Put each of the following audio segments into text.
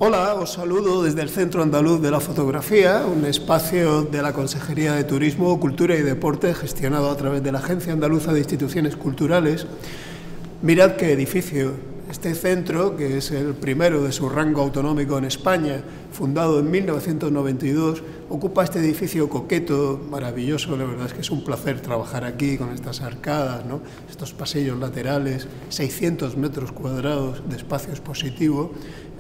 Hola, os saludo desde el Centro Andaluz de la Fotografía, un espacio de la Consejería de Turismo, Cultura y Deporte gestionado a través de la Agencia Andaluza de Instituciones Culturales. Mirad qué edificio. Este centro, que es el primero de su rango autonómico en España, fundado en 1992, ocupa este edificio coqueto, maravilloso. La verdad es que es un placer trabajar aquí con estas arcadas, ¿no? Estos pasillos laterales, 600 metros cuadrados de espacio expositivo.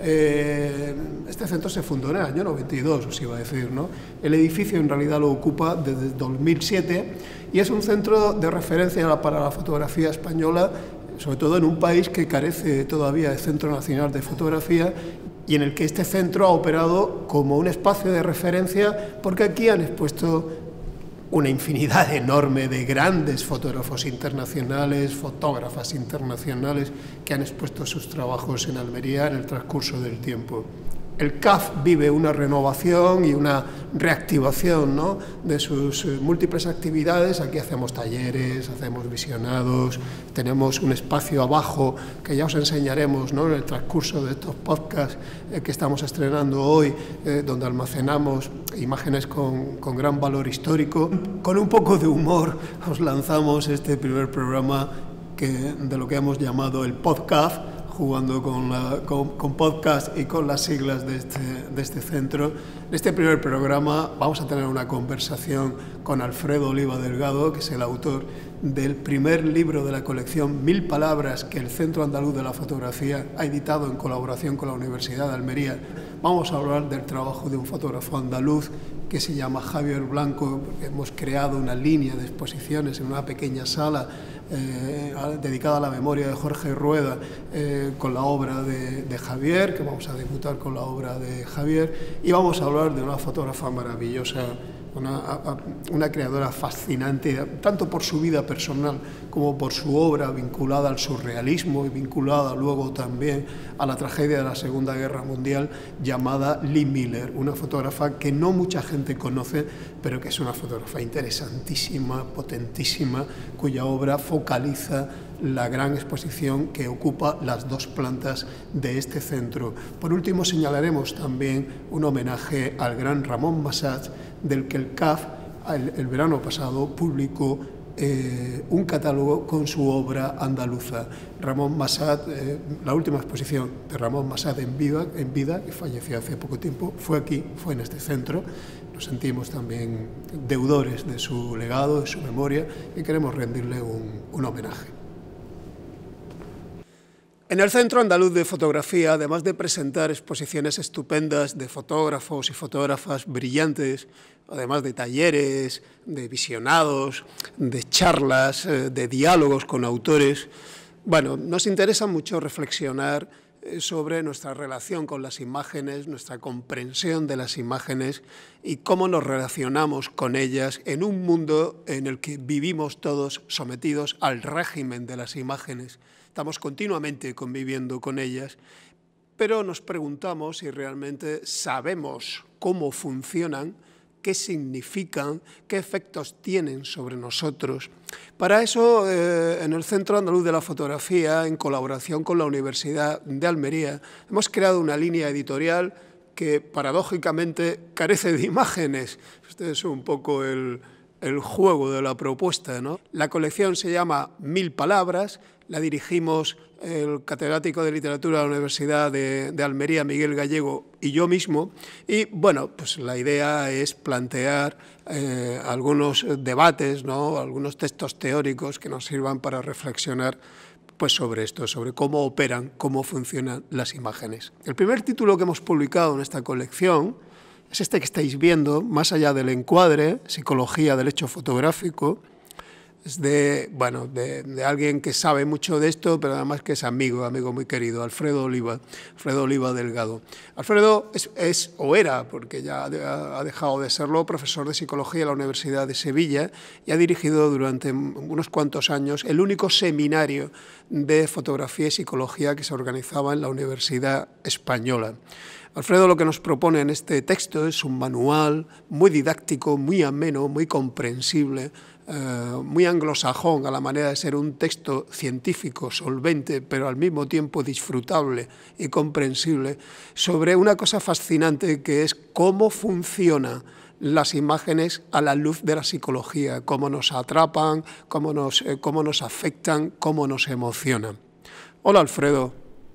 Este centro se fundó en el año 92, os iba a decir, ¿no? El edificio en realidad lo ocupa desde 2007 y es un centro de referencia para la fotografía española, sobre todo en un país que carece todavía de Centro Nacional de Fotografía y en el que este centro ha operado como un espacio de referencia porque aquí han expuesto una infinidad enorme de grandes fotógrafos internacionales, fotógrafas internacionales que han expuesto sus trabajos en Almería en el transcurso del tiempo. El CAF vive una renovación y una reactivación, ¿no?, de sus múltiples actividades. Aquí hacemos talleres, hacemos visionados, tenemos un espacio abajo que ya os enseñaremos, ¿no?, en el transcurso de estos podcasts que estamos estrenando hoy, donde almacenamos imágenes con gran valor histórico. Con un poco de humor os lanzamos este primer programa de lo que hemos llamado el podcast, jugando con podcast y con las siglas de este centro. En este primer programa vamos a tener una conversación con Alfredo Oliva Delgado, que es el autor del primer libro de la colección 1000 palabras que el Centro Andaluz de la Fotografía ha editado en colaboración con la Universidad de Almería. Vamos a hablar del trabajo de un fotógrafo andaluz que se llama Javier Blanco. Hemos creado una línea de exposiciones en una pequeña sala dedicada a la memoria de Jorge Rueda, con la obra de Javier, que vamos a debutar con la obra de Javier, y vamos a hablar de una fotógrafa maravillosa, una creadora fascinante, tanto por su vida personal como por su obra vinculada al surrealismo y vinculada luego también a la tragedia de la Segunda Guerra Mundial, llamada Lee Miller, una fotógrafa que no mucha gente conoce, pero que es una fotógrafa interesantísima, potentísima, cuya obra focaliza la gran exposición que ocupa las dos plantas de este centro. Por último, señalaremos también un homenaje al gran Ramón Massats, del que el CAF el verano pasado publicó un catálogo con su obra andaluza. Ramón Massats, la última exposición de Ramón Massats en vida, que falleció hace poco tiempo, fue aquí, fue en este centro. Nos sentimos también deudores de su legado, de su memoria, y queremos rendirle un homenaje. En el Centro Andaluz de Fotografía, además de presentar exposiciones estupendas de fotógrafos y fotógrafas brillantes, además de talleres, de visionados, de charlas, de diálogos con autores, bueno, nos interesa mucho reflexionar sobre nuestra relación con las imágenes, nuestra comprensión de las imágenes y cómo nos relacionamos con ellas en un mundo en el que vivimos todos sometidos al régimen de las imágenes. Estamos continuamente conviviendo con ellas, pero nos preguntamos si realmente sabemos cómo funcionan, qué significan, qué efectos tienen sobre nosotros. Para eso, en el Centro Andaluz de la Fotografía, en colaboración con la Universidad de Almería, hemos creado una línea editorial que, paradójicamente, carece de imágenes. Este es un poco el juego de la propuesta, ¿no? La colección se llama 1000 palabras, la dirigimos el catedrático de literatura de la Universidad de Almería, Miguel Gallego, y yo mismo, y bueno, pues la idea es plantear algunos debates, ¿no?, algunos textos teóricos que nos sirvan para reflexionar pues sobre esto, sobre cómo operan, cómo funcionan las imágenes. El primer título que hemos publicado en esta colección es este que estáis viendo, Más allá del encuadre, Psicología del hecho fotográfico. Es de alguien que sabe mucho de esto, pero además que es amigo muy querido, Alfredo Oliva Delgado. Alfredo es o era, porque ya ha dejado de serlo, profesor de psicología en la Universidad de Sevilla y ha dirigido durante unos cuantos años el único seminario de fotografía y psicología que se organizaba en la Universidad Española. Alfredo lo que nos propone en este texto es un manual muy didáctico, muy ameno, muy comprensible, muy anglosajón a la manera de ser un texto científico, solvente, pero al mismo tiempo disfrutable y comprensible, sobre una cosa fascinante que es cómo funcionan las imágenes a la luz de la psicología, cómo nos atrapan, cómo nos afectan, cómo nos emocionan. Hola, Alfredo.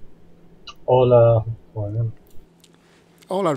Hola, Juan. Hola,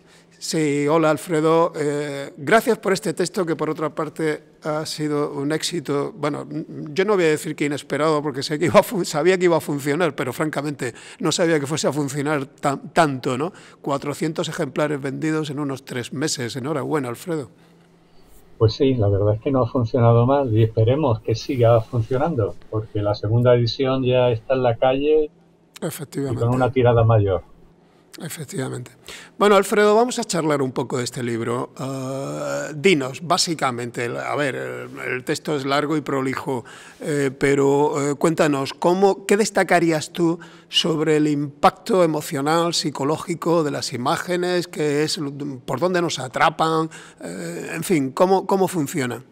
sí, hola, Alfredo. Gracias por este texto que, por otra parte, ha sido un éxito. Bueno, yo no voy a decir que inesperado, porque sé que sabía que iba a funcionar, pero francamente no sabía que fuese a funcionar tanto, ¿no? 400 ejemplares vendidos en unos 3 meses. Enhorabuena, Alfredo. Pues sí, la verdad es que no ha funcionado mal y esperemos que siga funcionando, porque la segunda edición ya está en la calle y con Efectivamente. una tirada mayor. Efectivamente. Bueno, Alfredo, vamos a charlar un poco de este libro. Dinos, básicamente, a ver, el texto es largo y prolijo, pero cuéntanos, ¿qué destacarías tú sobre el impacto emocional, psicológico de las imágenes, por dónde nos atrapan, en fin, cómo funciona?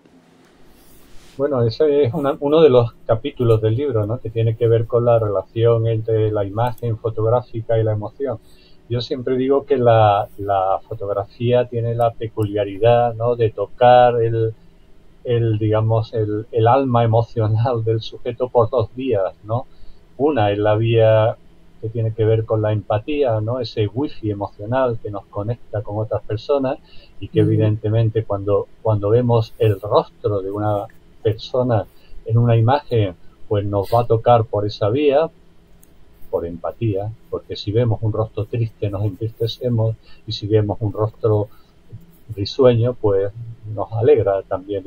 Bueno, ese es uno de los capítulos del libro, ¿no? Que tiene que ver con la relación entre la imagen fotográfica y la emoción. Yo siempre digo que la fotografía tiene la peculiaridad, ¿no? De tocar digamos, el alma emocional del sujeto por dos vías, ¿no? Una es la vía que tiene que ver con la empatía, ¿no? Ese wifi emocional que nos conecta con otras personas y que evidentemente cuando vemos el rostro de una persona en una imagen, pues nos va a tocar por esa vía, por empatía, porque si vemos un rostro triste nos entristecemos y si vemos un rostro risueño, pues nos alegra también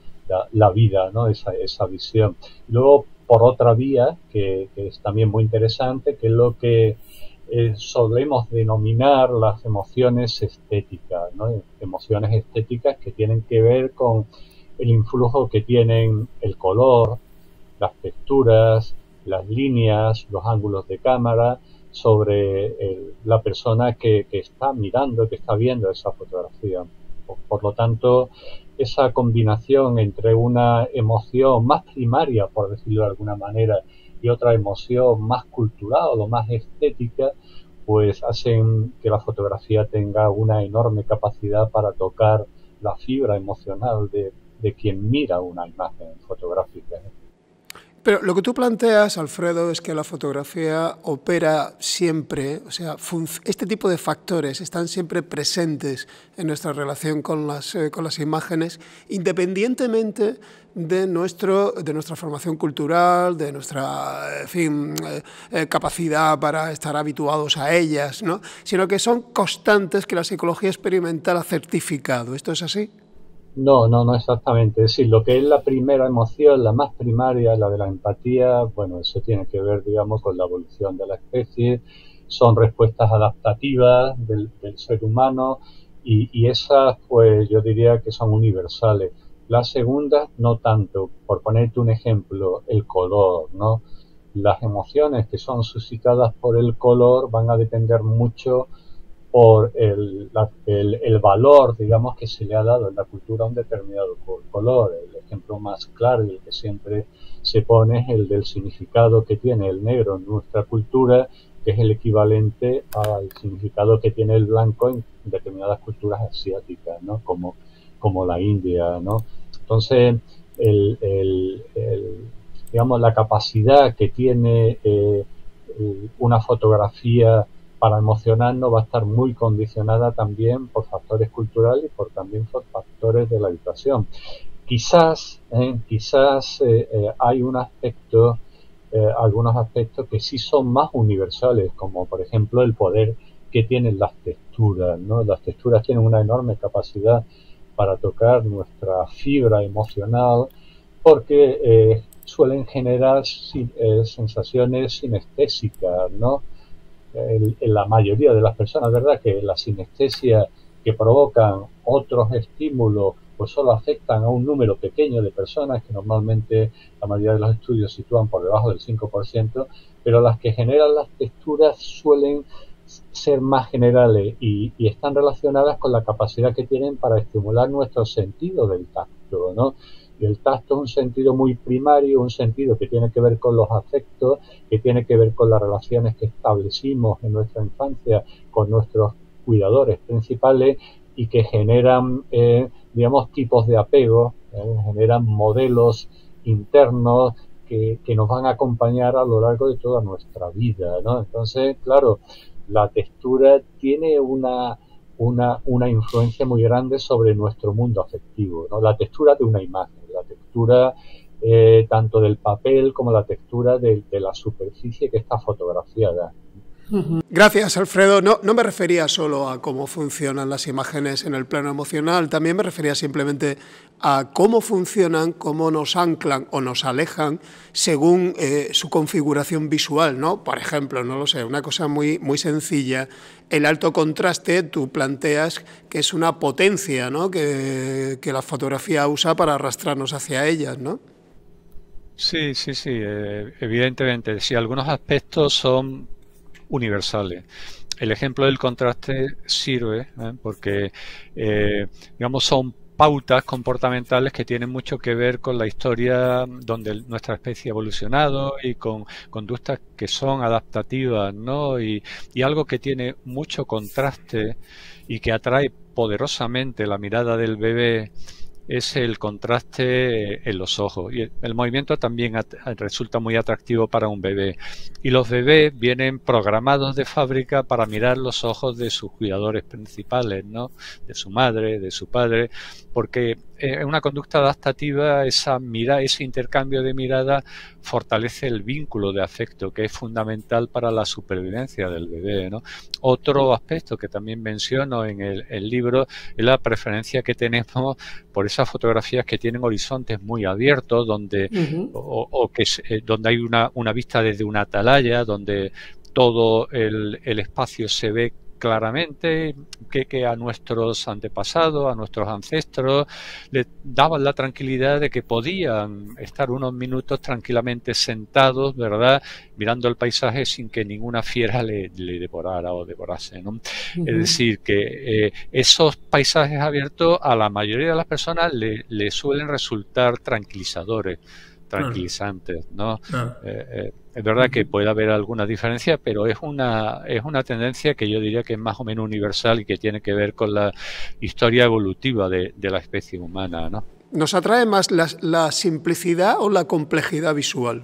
la vida, ¿no? Esa visión. Y luego, por otra vía, que es también muy interesante, que es lo que solemos denominar las emociones estéticas, ¿no? Emociones estéticas que tienen que ver con el influjo que tienen el color, las texturas, las líneas, los ángulos de cámara sobre la persona que está mirando, que está viendo esa fotografía. Por lo tanto, esa combinación entre una emoción más primaria, por decirlo de alguna manera, y otra emoción más cultural o más estética, pues hacen que la fotografía tenga una enorme capacidad para tocar la fibra emocional de quien mira una imagen fotográfica. Pero lo que tú planteas, Alfredo, es que la fotografía opera siempre, o sea, este tipo de factores están siempre presentes en nuestra relación con las imágenes, independientemente de nuestra formación cultural, de nuestra, en fin, capacidad para estar habituados a ellas, ¿no? Sino que son constantes que la psicología experimental ha certificado. ¿Esto es así? No exactamente. Es decir, lo que es la primera emoción, la más primaria, la de la empatía, bueno, eso tiene que ver, digamos, con la evolución de la especie. Son respuestas adaptativas del ser humano y esas, pues yo diría que son universales. Las segundas, no tanto. Por ponerte un ejemplo, el color, ¿no? Las emociones que son suscitadas por el color van a depender mucho por el valor, digamos, que se le ha dado en la cultura a un determinado color. El ejemplo más claro y el que siempre se pone es el del significado que tiene el negro en nuestra cultura, que es el equivalente al significado que tiene el blanco en determinadas culturas asiáticas, ¿no? Como la India, ¿no? Entonces, digamos, la capacidad que tiene una fotografía para emocionarnos va a estar muy condicionada también por factores culturales y también por factores de la educación. Quizás hay algunos aspectos que sí son más universales, como por ejemplo el poder que tienen las texturas, ¿no? Las texturas tienen una enorme capacidad para tocar nuestra fibra emocional porque suelen generar sensaciones sinestésicas, ¿no? En la mayoría de las personas, ¿verdad? Que la sinestesia que provocan otros estímulos pues solo afectan a un número pequeño de personas, que normalmente la mayoría de los estudios sitúan por debajo del 5%, pero las que generan las texturas suelen ser más generales y están relacionadas con la capacidad que tienen para estimular nuestro sentido del tacto, ¿no? Y el tacto es un sentido muy primario, un sentido que tiene que ver con los afectos, que tiene que ver con las relaciones que establecimos en nuestra infancia con nuestros cuidadores principales y que generan, digamos, tipos de apego, generan modelos internos que nos van a acompañar a lo largo de toda nuestra vida, ¿no? Entonces, claro, la textura tiene una influencia muy grande sobre nuestro mundo afectivo, ¿no? La textura de una imagen, la textura tanto del papel como la textura de la superficie que está fotografiada. Gracias, Alfredo. No me refería solo a cómo funcionan las imágenes en el plano emocional, también me refería simplemente a cómo funcionan, cómo nos anclan o nos alejan según su configuración visual, ¿no? Por ejemplo, no lo sé, una cosa muy sencilla, el alto contraste tú planteas que es una potencia, ¿no? que la fotografía usa para arrastrarnos hacia ellas, ¿no? Sí, evidentemente, sí, algunos aspectos son universales. El ejemplo del contraste sirve, porque, digamos, son pautas comportamentales que tienen mucho que ver con la historia donde nuestra especie ha evolucionado y con conductas que son adaptativas, ¿no? Y algo que tiene mucho contraste y que atrae poderosamente la mirada del bebé es el contraste en los ojos. Y el movimiento también resulta muy atractivo para un bebé. Y los bebés vienen programados de fábrica para mirar los ojos de sus cuidadores principales, ¿no? De su madre, de su padre, porque en una conducta adaptativa ese intercambio de mirada fortalece el vínculo de afecto que es fundamental para la supervivencia del bebé, ¿no? Otro aspecto que también menciono en el libro es la preferencia que tenemos por esas fotografías que tienen horizontes muy abiertos, donde, donde hay una vista desde una atalaya, donde todo el espacio se ve claramente, que a nuestros antepasados, a nuestros ancestros, les daban la tranquilidad de que podían estar unos minutos tranquilamente sentados, ¿verdad?, mirando el paisaje sin que ninguna fiera le devorara o devorase, ¿no? Es decir, que esos paisajes abiertos a la mayoría de las personas le suelen resultar tranquilizadores, tranquilizantes, ¿no? Es verdad que puede haber alguna diferencia, pero es una tendencia que yo diría que es más o menos universal y que tiene que ver con la historia evolutiva de la especie humana, ¿no? ¿Nos atrae más la simplicidad o la complejidad visual?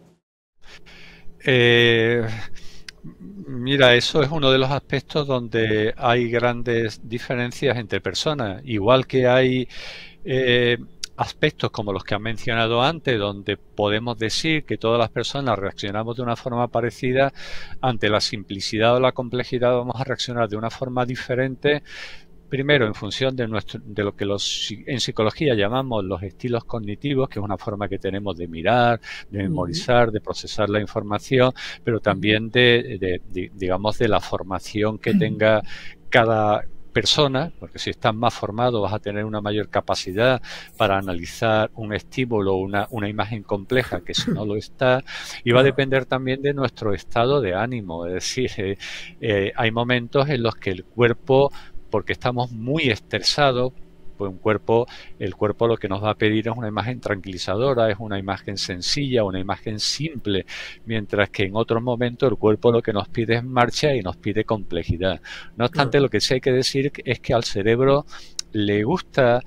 Mira, eso es uno de los aspectos donde hay grandes diferencias entre personas, igual que hay aspectos como los que han mencionado antes, donde podemos decir que todas las personas reaccionamos de una forma parecida. Ante la simplicidad o la complejidad vamos a reaccionar de una forma diferente, primero en función de lo que en psicología llamamos los estilos cognitivos, que es una forma que tenemos de mirar, de memorizar, de procesar la información, pero también digamos, de la formación que tenga cada persona, porque si estás más formado vas a tener una mayor capacidad para analizar un estímulo o una imagen compleja que si no lo está, y va a depender también de nuestro estado de ánimo. Es decir, hay momentos en los que el cuerpo, porque estamos muy estresados, pues el cuerpo lo que nos va a pedir es una imagen tranquilizadora, es una imagen sencilla, una imagen simple, mientras que en otros momentos el cuerpo lo que nos pide es marcha y nos pide complejidad. No obstante, lo que sí hay que decir es que al cerebro le gusta,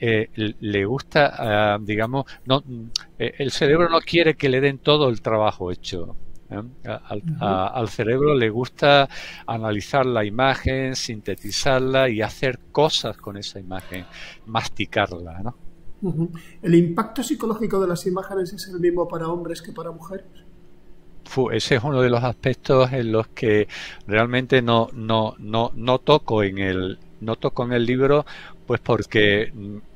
digamos, el cerebro no quiere que le den todo el trabajo hecho. Al cerebro le gusta analizar la imagen, sintetizarla y hacer cosas con esa imagen, masticarla, ¿no? ¿El impacto psicológico de las imágenes es el mismo para hombres que para mujeres? Ese es uno de los aspectos en los que realmente no toco en el libro, pues porque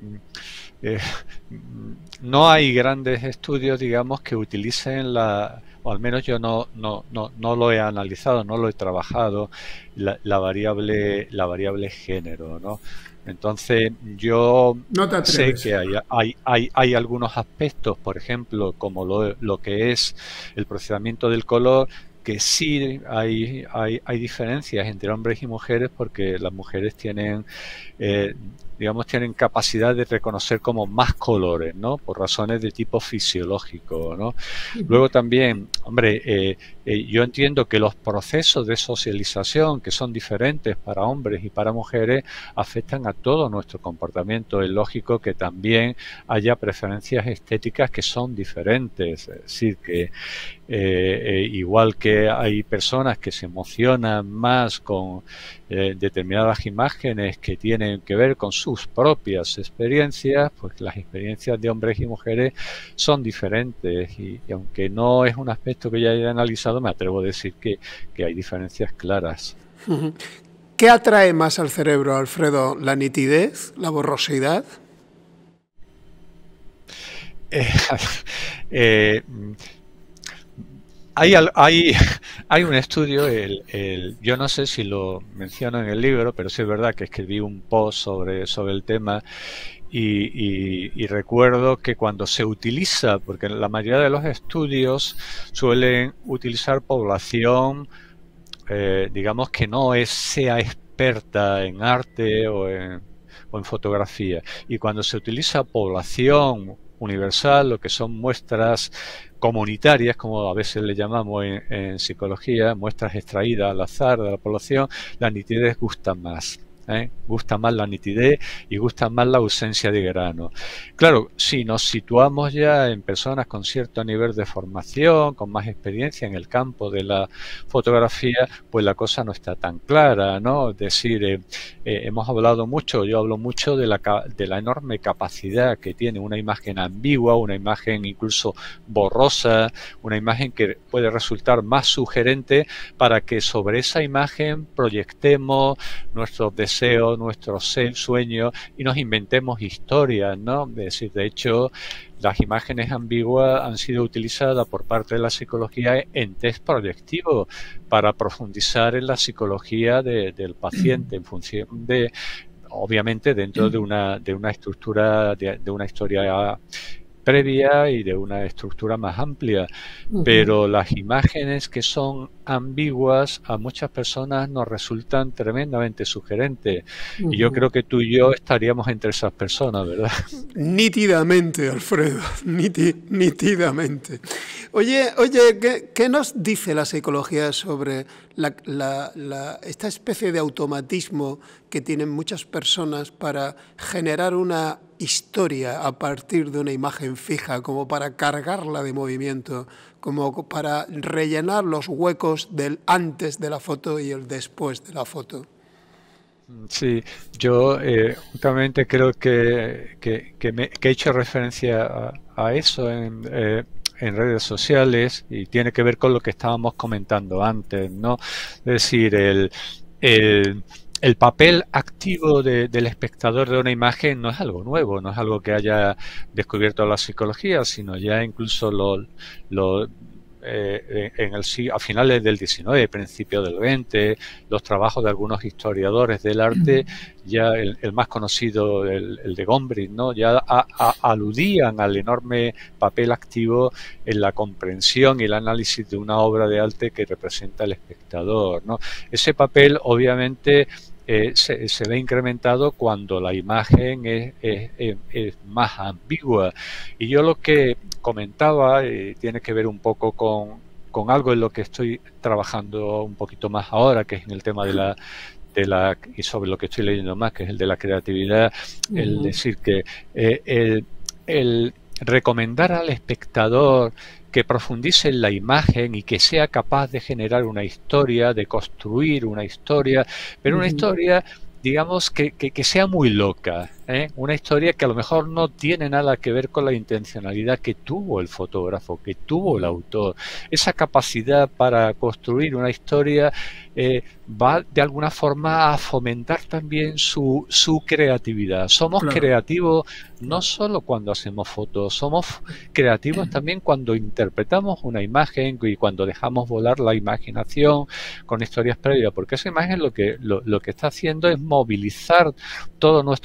no hay grandes estudios, digamos, que utilicen o al menos yo no lo he analizado, no lo he trabajado, la variable género, ¿no? Entonces yo sé que hay algunos aspectos, por ejemplo, como lo que es el procesamiento del color, que sí hay diferencias entre hombres y mujeres, porque las mujeres tienen, digamos, tienen capacidad de reconocer como más colores, ¿no? Por razones de tipo fisiológico, ¿no? Luego también, hombre, yo entiendo que los procesos de socialización, que son diferentes para hombres y para mujeres, afectan a todo nuestro comportamiento. Es lógico que también haya preferencias estéticas que son diferentes. Es decir, que igual que hay personas que se emocionan más con determinadas imágenes que tienen que ver con sus propias experiencias, pues las experiencias de hombres y mujeres son diferentes, y aunque no es un aspecto que ya haya analizado, me atrevo a decir que hay diferencias claras. ¿Qué atrae más al cerebro, Alfredo? ¿La nitidez? ¿La borrosidad? Hay un estudio, yo no sé si lo menciono en el libro, pero sí es verdad que escribí un post sobre el tema, y recuerdo que cuando se utiliza, porque la mayoría de los estudios suelen utilizar población, digamos, que no sea experta en arte o en fotografía, y cuando se utiliza población universal, lo que son muestras comunitarias, como a veces le llamamos en psicología, muestras extraídas al azar de la población, la nitidez gusta más. Gusta más la nitidez y gusta más la ausencia de grano. Claro, si nos situamos ya en personas con cierto nivel de formación, con más experiencia en el campo de la fotografía, pues la cosa no está tan clara, ¿no? Es decir, hemos hablado mucho, yo hablo mucho de la enorme capacidad que tiene una imagen ambigua, una imagen incluso borrosa, una imagen que puede resultar más sugerente para que sobre esa imagen proyectemos nuestros deseos, nuestros sueños, y nos inventemos historias, ¿no? Es decir, de hecho, las imágenes ambiguas han sido utilizadas por parte de la psicología en test proyectivos para profundizar en la psicología del paciente en función de, obviamente, dentro de una estructura, de una historia previa y de una estructura más amplia, pero las imágenes que son ambiguas a muchas personas nos resultan tremendamente sugerentes, y yo creo que tú y yo estaríamos entre esas personas, ¿verdad? Nítidamente, Alfredo, nítidamente. Oye, ¿qué nos dice la psicología sobre esta especie de automatismo que tienen muchas personas para generar una historia a partir de una imagen fija, como para cargarla de movimiento, como para rellenar los huecos del antes de la foto y el después de la foto? Sí, yo justamente creo que he hecho referencia a eso en redes sociales, y tiene que ver con lo que estábamos comentando antes, ¿no? Es decir, el papel activo del espectador de una imagen no es algo nuevo, no es algo que haya descubierto la psicología, sino ya incluso a finales del XIX, principios del XX, los trabajos de algunos historiadores del arte, ya el más conocido, el de Gombrich, ¿no? Ya aludían al enorme papel activo en la comprensión y el análisis de una obra de arte que representa al espectador, ¿no? Ese papel, obviamente, se ve incrementado cuando la imagen es más ambigua. Y yo lo que comentaba tiene que ver un poco con algo en lo que estoy trabajando un poquito más ahora, que es en el tema y sobre lo que estoy leyendo más, que es el de la creatividad. El decir que el recomendar al espectador que profundice en la imagen y que sea capaz de generar una historia, de construir una historia, pero una historia, digamos, que sea muy loca, una historia que a lo mejor no tiene nada que ver con la intencionalidad que tuvo el fotógrafo, que tuvo el autor. Esa capacidad para construir una historia va de alguna forma a fomentar también su creatividad. Somos creativos no solo cuando hacemos fotos, somos creativos también cuando interpretamos una imagen y cuando dejamos volar la imaginación con historias previas, porque esa imagen lo que está haciendo es movilizar todo nuestro mundo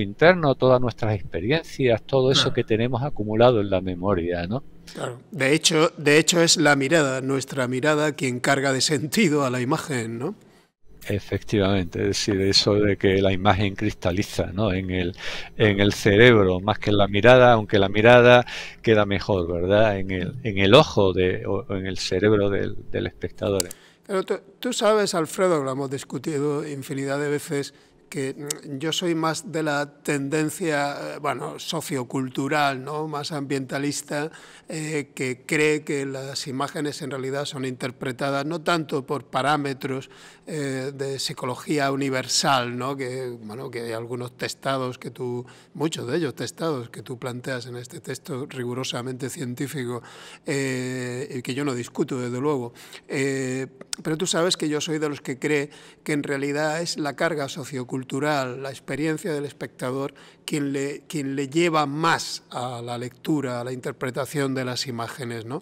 interno, todas nuestras experiencias, todo eso que tenemos acumulado en la memoria, ¿no? Claro. De hecho es la mirada, nuestra mirada, quien carga de sentido a la imagen, ¿no? Efectivamente, es decir, eso de que la imagen cristaliza, ¿no?, en el cerebro, más que en la mirada, aunque la mirada queda mejor, ¿verdad?, en el ojo o en el cerebro del espectador. Pero tú sabes, Alfredo, lo hemos discutido infinidad de veces, que yo soy más de la tendencia, bueno, sociocultural, ¿no?, más ambientalista, que cree que las imágenes en realidad son interpretadas no tanto por parámetros de psicología universal, ¿no?, bueno, que hay algunos testados muchos de ellos testados que tú planteas en este texto rigurosamente científico, y que yo no discuto, desde luego. Pero tú sabes que yo soy de los que cree que en realidad es la carga sociocultural, la experiencia del espectador, quien le lleva más a la lectura, a la interpretación de las imágenes, ¿no?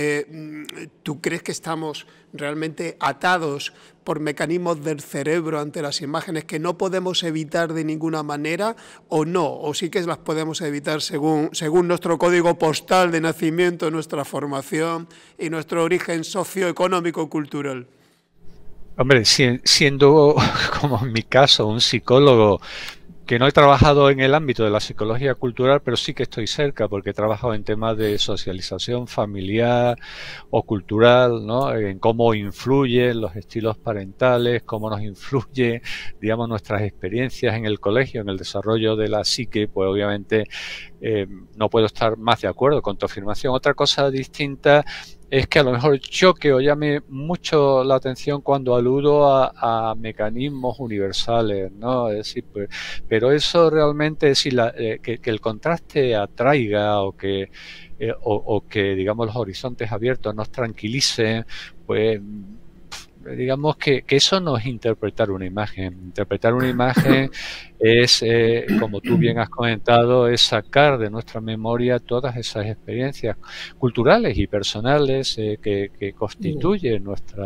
¿Tú crees que estamos realmente atados por mecanismos del cerebro ante las imágenes que no podemos evitar de ninguna manera, o no? ¿O sí que las podemos evitar según nuestro código postal de nacimiento, nuestra formación y nuestro origen socioeconómico-cultural? Hombre, siendo, como en mi caso, un psicólogo que no he trabajado en el ámbito de la psicología cultural, pero sí que estoy cerca porque he trabajado en temas de socialización familiar o cultural, ¿no?, en cómo influyen los estilos parentales, cómo nos influye, digamos, nuestras experiencias en el colegio, en el desarrollo de la psique. Pues obviamente no puedo estar más de acuerdo con tu afirmación. Otra cosa distinta es que a lo mejor choque o llame mucho la atención cuando aludo a mecanismos universales, ¿no? Es decir, pero eso realmente, es decir, que el contraste atraiga o que digamos los horizontes abiertos nos tranquilicen, pues digamos que eso no es interpretar una imagen. Interpretar una imagen es, como tú bien has comentado, es sacar de nuestra memoria todas esas experiencias culturales y personales que constituyen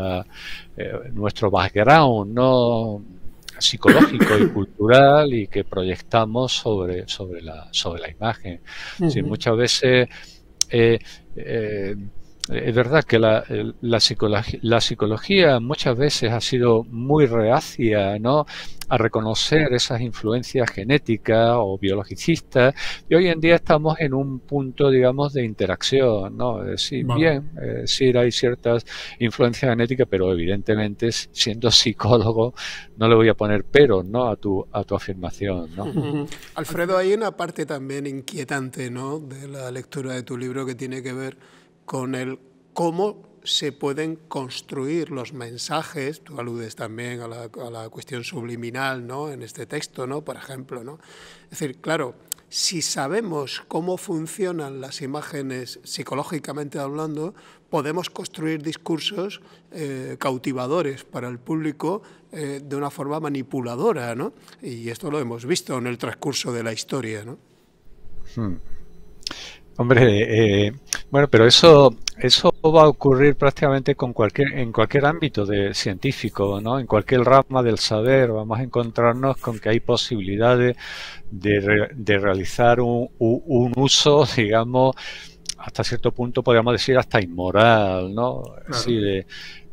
nuestro background, ¿no?, psicológico y cultural, y que proyectamos sobre la imagen. Sí, muchas veces es verdad que la psicología muchas veces ha sido muy reacia, ¿no?, a reconocer esas influencias genéticas o biologicistas, y hoy en día estamos en un punto, digamos, de interacción, ¿no? Es decir, sí hay ciertas influencias genéticas, pero evidentemente, siendo psicólogo, no le voy a poner peros, ¿no?, a tu afirmación, ¿no? Alfredo, hay una parte también inquietante, ¿no?, de la lectura de tu libro, que tiene que ver con el cómo se pueden construir los mensajes. Tú aludes también a la cuestión subliminal, ¿no?, en este texto, ¿no?, por ejemplo, ¿no? Es decir, claro, si sabemos cómo funcionan las imágenes psicológicamente hablando, podemos construir discursos cautivadores para el público de una forma manipuladora, ¿no? Y esto lo hemos visto en el transcurso de la historia, ¿no? Hombre, bueno, pero eso va a ocurrir prácticamente en cualquier ámbito científico, ¿no? En cualquier rama del saber vamos a encontrarnos con que hay posibilidades de realizar un uso, digamos, hasta cierto punto podríamos decir hasta inmoral, ¿no? Claro. Es decir,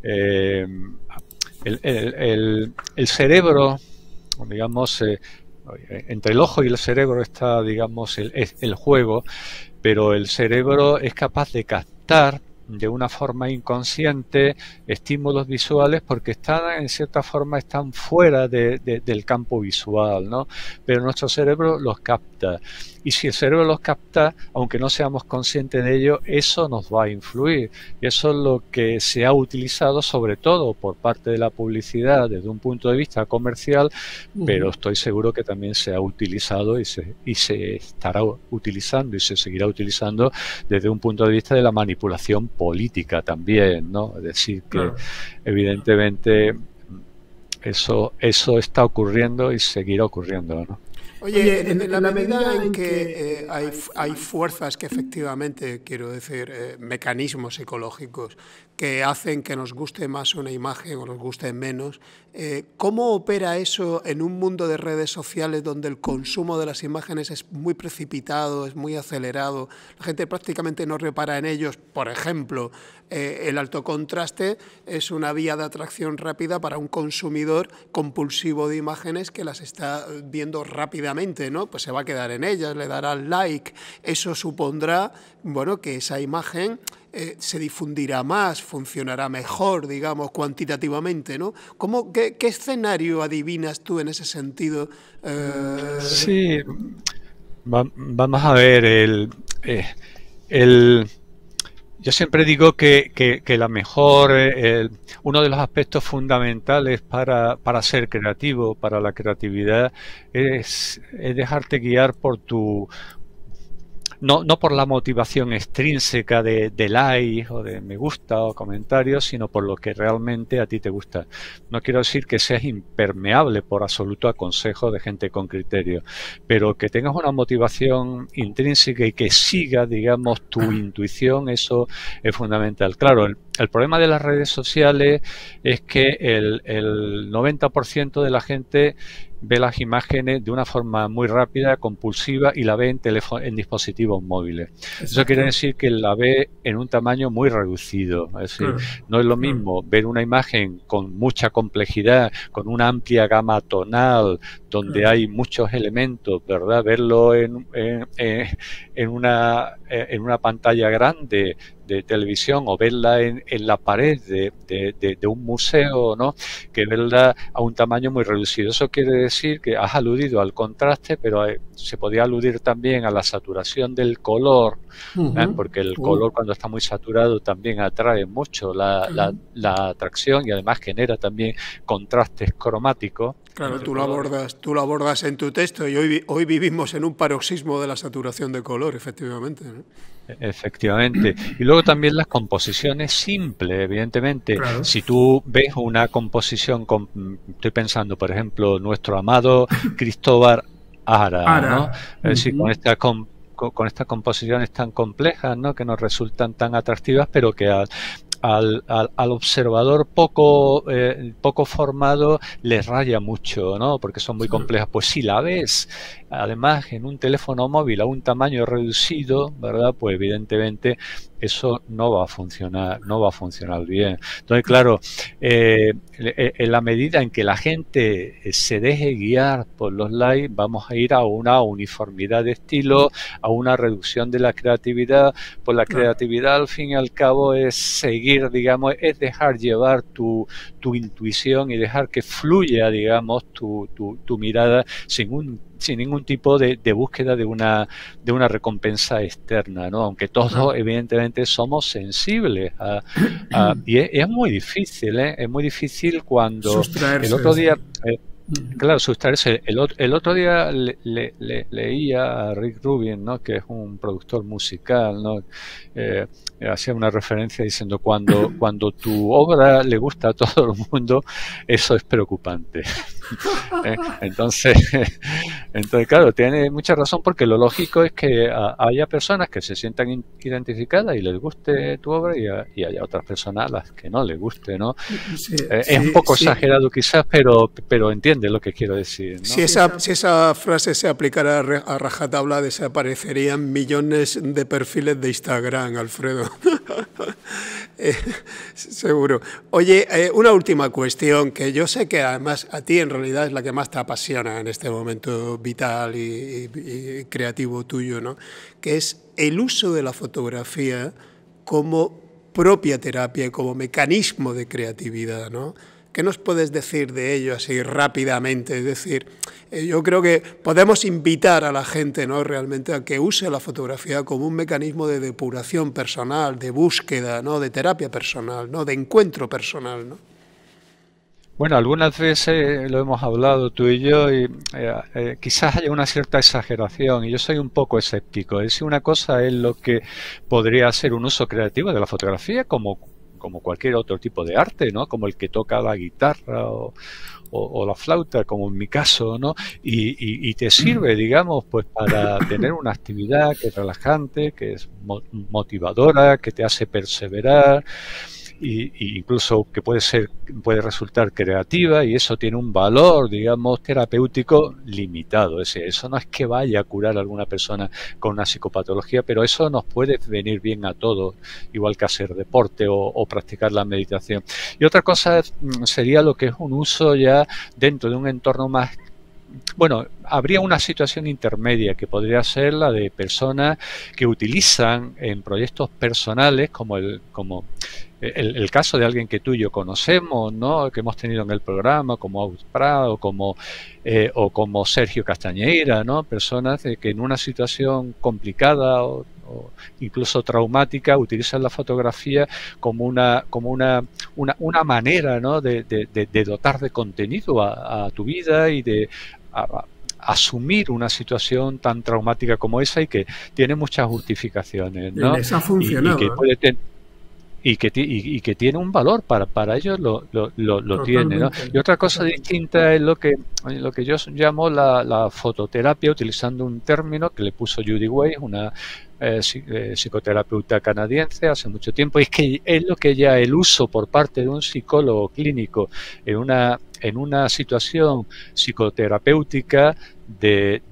el cerebro, digamos, entre el ojo y el cerebro está, digamos, el juego, pero el cerebro es capaz de captar de una forma inconsciente estímulos visuales porque en cierta forma están fuera del campo visual, ¿no? Pero nuestro cerebro los capta. Y si el cerebro los capta, aunque no seamos conscientes de ello, eso nos va a influir. Y eso es lo que se ha utilizado sobre todo por parte de la publicidad desde un punto de vista comercial, pero estoy seguro que también se ha utilizado y se estará utilizando y se seguirá utilizando desde un punto de vista de la manipulación política también, ¿no? Es decir, que evidentemente eso está ocurriendo y seguirá ocurriendo, ¿no? Oye, en la medida en que hay fuerzas que efectivamente, quiero decir, mecanismos psicológicos que hacen que nos guste más una imagen o nos guste menos. ¿Cómo opera eso en un mundo de redes sociales donde el consumo de las imágenes es muy precipitado, es muy acelerado? La gente prácticamente no repara en ellos. Por ejemplo, el alto contraste es una vía de atracción rápida para un consumidor compulsivo de imágenes que las está viendo rápidamente, ¿no? Pues se va a quedar en ellas, le dará like. Eso supondrá, bueno, que esa imagen se difundirá más, funcionará mejor, digamos, cuantitativamente, ¿no? ¿Qué escenario adivinas tú en ese sentido? Sí, vamos a ver, yo siempre digo que la mejor, uno de los aspectos fundamentales para ser creativo, para la creatividad, es dejarte guiar por no por la motivación extrínseca de likes o de me gusta o comentarios, sino por lo que realmente a ti te gusta. No quiero decir que seas impermeable por absoluto a consejos de gente con criterio, pero que tengas una motivación intrínseca y que siga, digamos, tu intuición, eso es fundamental. Claro, el problema de las redes sociales es que el 90% de la gente ve las imágenes de una forma muy rápida, compulsiva, y la ve en dispositivos móviles. Exacto. Eso quiere decir que la ve en un tamaño muy reducido. Es decir, no es lo mismo ver una imagen con mucha complejidad, con una amplia gama tonal, donde hay muchos elementos, ¿verdad? Verlo en una pantalla grande de televisión o verla en la pared de un museo, ¿no? Que verla a un tamaño muy reducido. Eso quiere decir que has aludido al contraste, pero se podría aludir también a la saturación del color, porque el color cuando está muy saturado también atrae mucho la atracción y además genera también contrastes cromáticos. Claro, tú lo abordas en tu texto y hoy vivimos en un paroxismo de la saturación de color, efectivamente, ¿no? Efectivamente. Y luego también las composiciones simples, evidentemente. Claro. Si tú ves una composición, estoy pensando, por ejemplo, nuestro amado Cristóbal Ara, ¿no? Es decir, con estas composiciones tan complejas, ¿no? Que nos resultan tan atractivas, pero que al observador poco formado les raya mucho, ¿no? Porque son muy complejas. Pues si la ves, además, en un teléfono móvil a un tamaño reducido, ¿verdad? Pues evidentemente eso no va a funcionar bien. Entonces, claro, en la medida en que la gente se deje guiar por los likes, vamos a ir a una uniformidad de estilo, a una reducción de la creatividad. Pues la creatividad, al fin y al cabo, es seguir, digamos, es dejar llevar tu intuición y dejar que fluya, digamos, tu mirada sin ningún tipo de búsqueda de una recompensa externa, ¿no? Aunque todos, evidentemente, somos sensibles y es muy difícil, ¿eh? Es muy difícil cuando sustraerse. El otro día... Claro, sustraerse. El otro día leía a Rick Rubin, ¿no? Que es un productor musical, ¿no? Hacía una referencia diciendo cuando tu obra le gusta a todo el mundo, eso es preocupante. Entonces, claro, tiene mucha razón, porque lo lógico es que haya personas que se sientan identificadas y les guste tu obra y haya otras personas a las que no les guste, ¿no? Sí, es un poco exagerado quizás, pero entiende lo que quiero decir, ¿no? Si esa frase se aplicara a rajatabla, desaparecerían millones de perfiles de Instagram, Alfredo. Seguro. Oye, una última cuestión que yo sé que además a ti en realidad es la que más te apasiona en este momento vital y creativo tuyo, ¿no? Que es el uso de la fotografía como propia terapia y como mecanismo de creatividad, ¿no? ¿Qué nos puedes decir de ello así rápidamente? Es decir, yo creo que podemos invitar a la gente, ¿no? Realmente a que use la fotografía como un mecanismo de depuración personal, de búsqueda, ¿no? De terapia personal, ¿no? De encuentro personal, ¿no? Bueno, algunas veces lo hemos hablado tú y yo y quizás haya una cierta exageración y yo soy un poco escéptico. Es decir, una cosa es lo que podría ser un uso creativo de la fotografía como cualquier otro tipo de arte, ¿no? Como el que toca la guitarra o la flauta, como en mi caso, ¿no? Y te sirve, digamos, pues para tener una actividad que es relajante, que es motivadora, que te hace perseverar. y incluso que puede resultar creativa, y eso tiene un valor, digamos, terapéutico limitado. Es decir, eso no es que vaya a curar a alguna persona con una psicopatología, pero eso nos puede venir bien a todos, igual que hacer deporte o practicar la meditación. Y otra cosa sería lo que es un uso ya dentro de un entorno más. Bueno, habría una situación intermedia que podría ser la de personas que utilizan en proyectos personales, como el caso de alguien que tú y yo conocemos, ¿no? Que hemos tenido en el programa, como Agus Prado, o como Sergio Castañeira, ¿no? Personas que en una situación complicada o incluso traumática utilizan la fotografía como una manera, ¿no? de dotar de contenido a tu vida y de asumir una situación tan traumática como esa, y que tiene muchas justificaciones, ¿no? Y les ha funcionado. Y que tiene un valor para ellos, lo tiene, ¿no? Y otra cosa distinta es lo que yo llamo la fototerapia, utilizando un término que le puso Judy Weiss, una psicoterapeuta canadiense, hace mucho tiempo, y es que es lo que ya el uso por parte de un psicólogo clínico en una situación psicoterapéutica de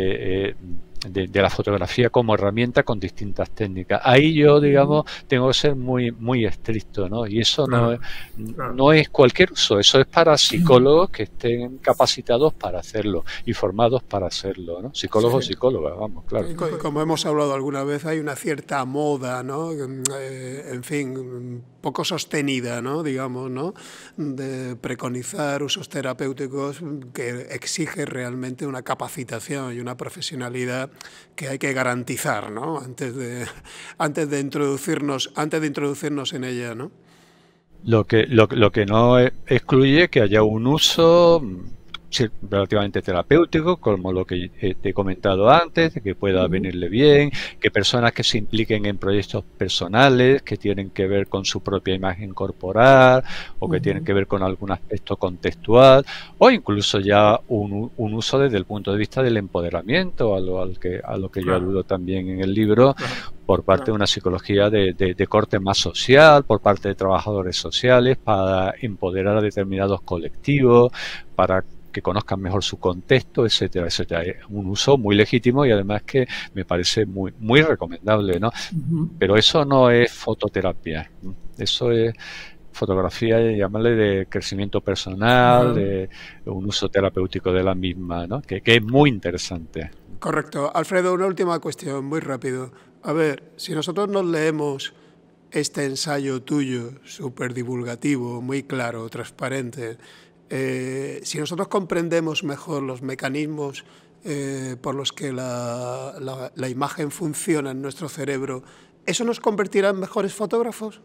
la fotografía como herramienta con distintas técnicas. Ahí yo, digamos, tengo que ser muy, muy estricto, ¿no? Y eso no es cualquier uso, eso es para psicólogos que estén capacitados para hacerlo y formados para hacerlo, ¿no? Psicólogos o psicólogas, vamos, claro. Como hemos hablado alguna vez, hay una cierta moda, ¿no? En fin, poco sostenida, ¿no? Digamos, ¿no? De preconizar usos terapéuticos que exige realmente una capacitación y una profesionalidad que hay que garantizar, ¿no? Antes de introducirnos en ella, ¿no? Lo que no excluye que haya un uso relativamente terapéutico, como lo que te he comentado antes, que pueda venirle bien, que personas que se impliquen en proyectos personales que tienen que ver con su propia imagen corporal o que tienen que ver con algún aspecto contextual, o incluso ya un uso desde el punto de vista del empoderamiento, a lo que yo aludo también en el libro, por parte de una psicología de corte más social, por parte de trabajadores sociales, para empoderar a determinados colectivos, para que conozcan mejor su contexto, etcétera, etcétera. Es un uso muy legítimo y además que me parece muy, muy recomendable, ¿no? Pero eso no es fototerapia, eso es fotografía, llamarle de crecimiento personal, de un uso terapéutico de la misma, ¿no? Que es muy interesante. Correcto. Alfredo, una última cuestión, muy rápido. A ver, si nosotros nos leemos este ensayo tuyo, súper divulgativo, muy claro, transparente, si nosotros comprendemos mejor los mecanismos por los que la imagen funciona en nuestro cerebro, ¿eso nos convertirá en mejores fotógrafos?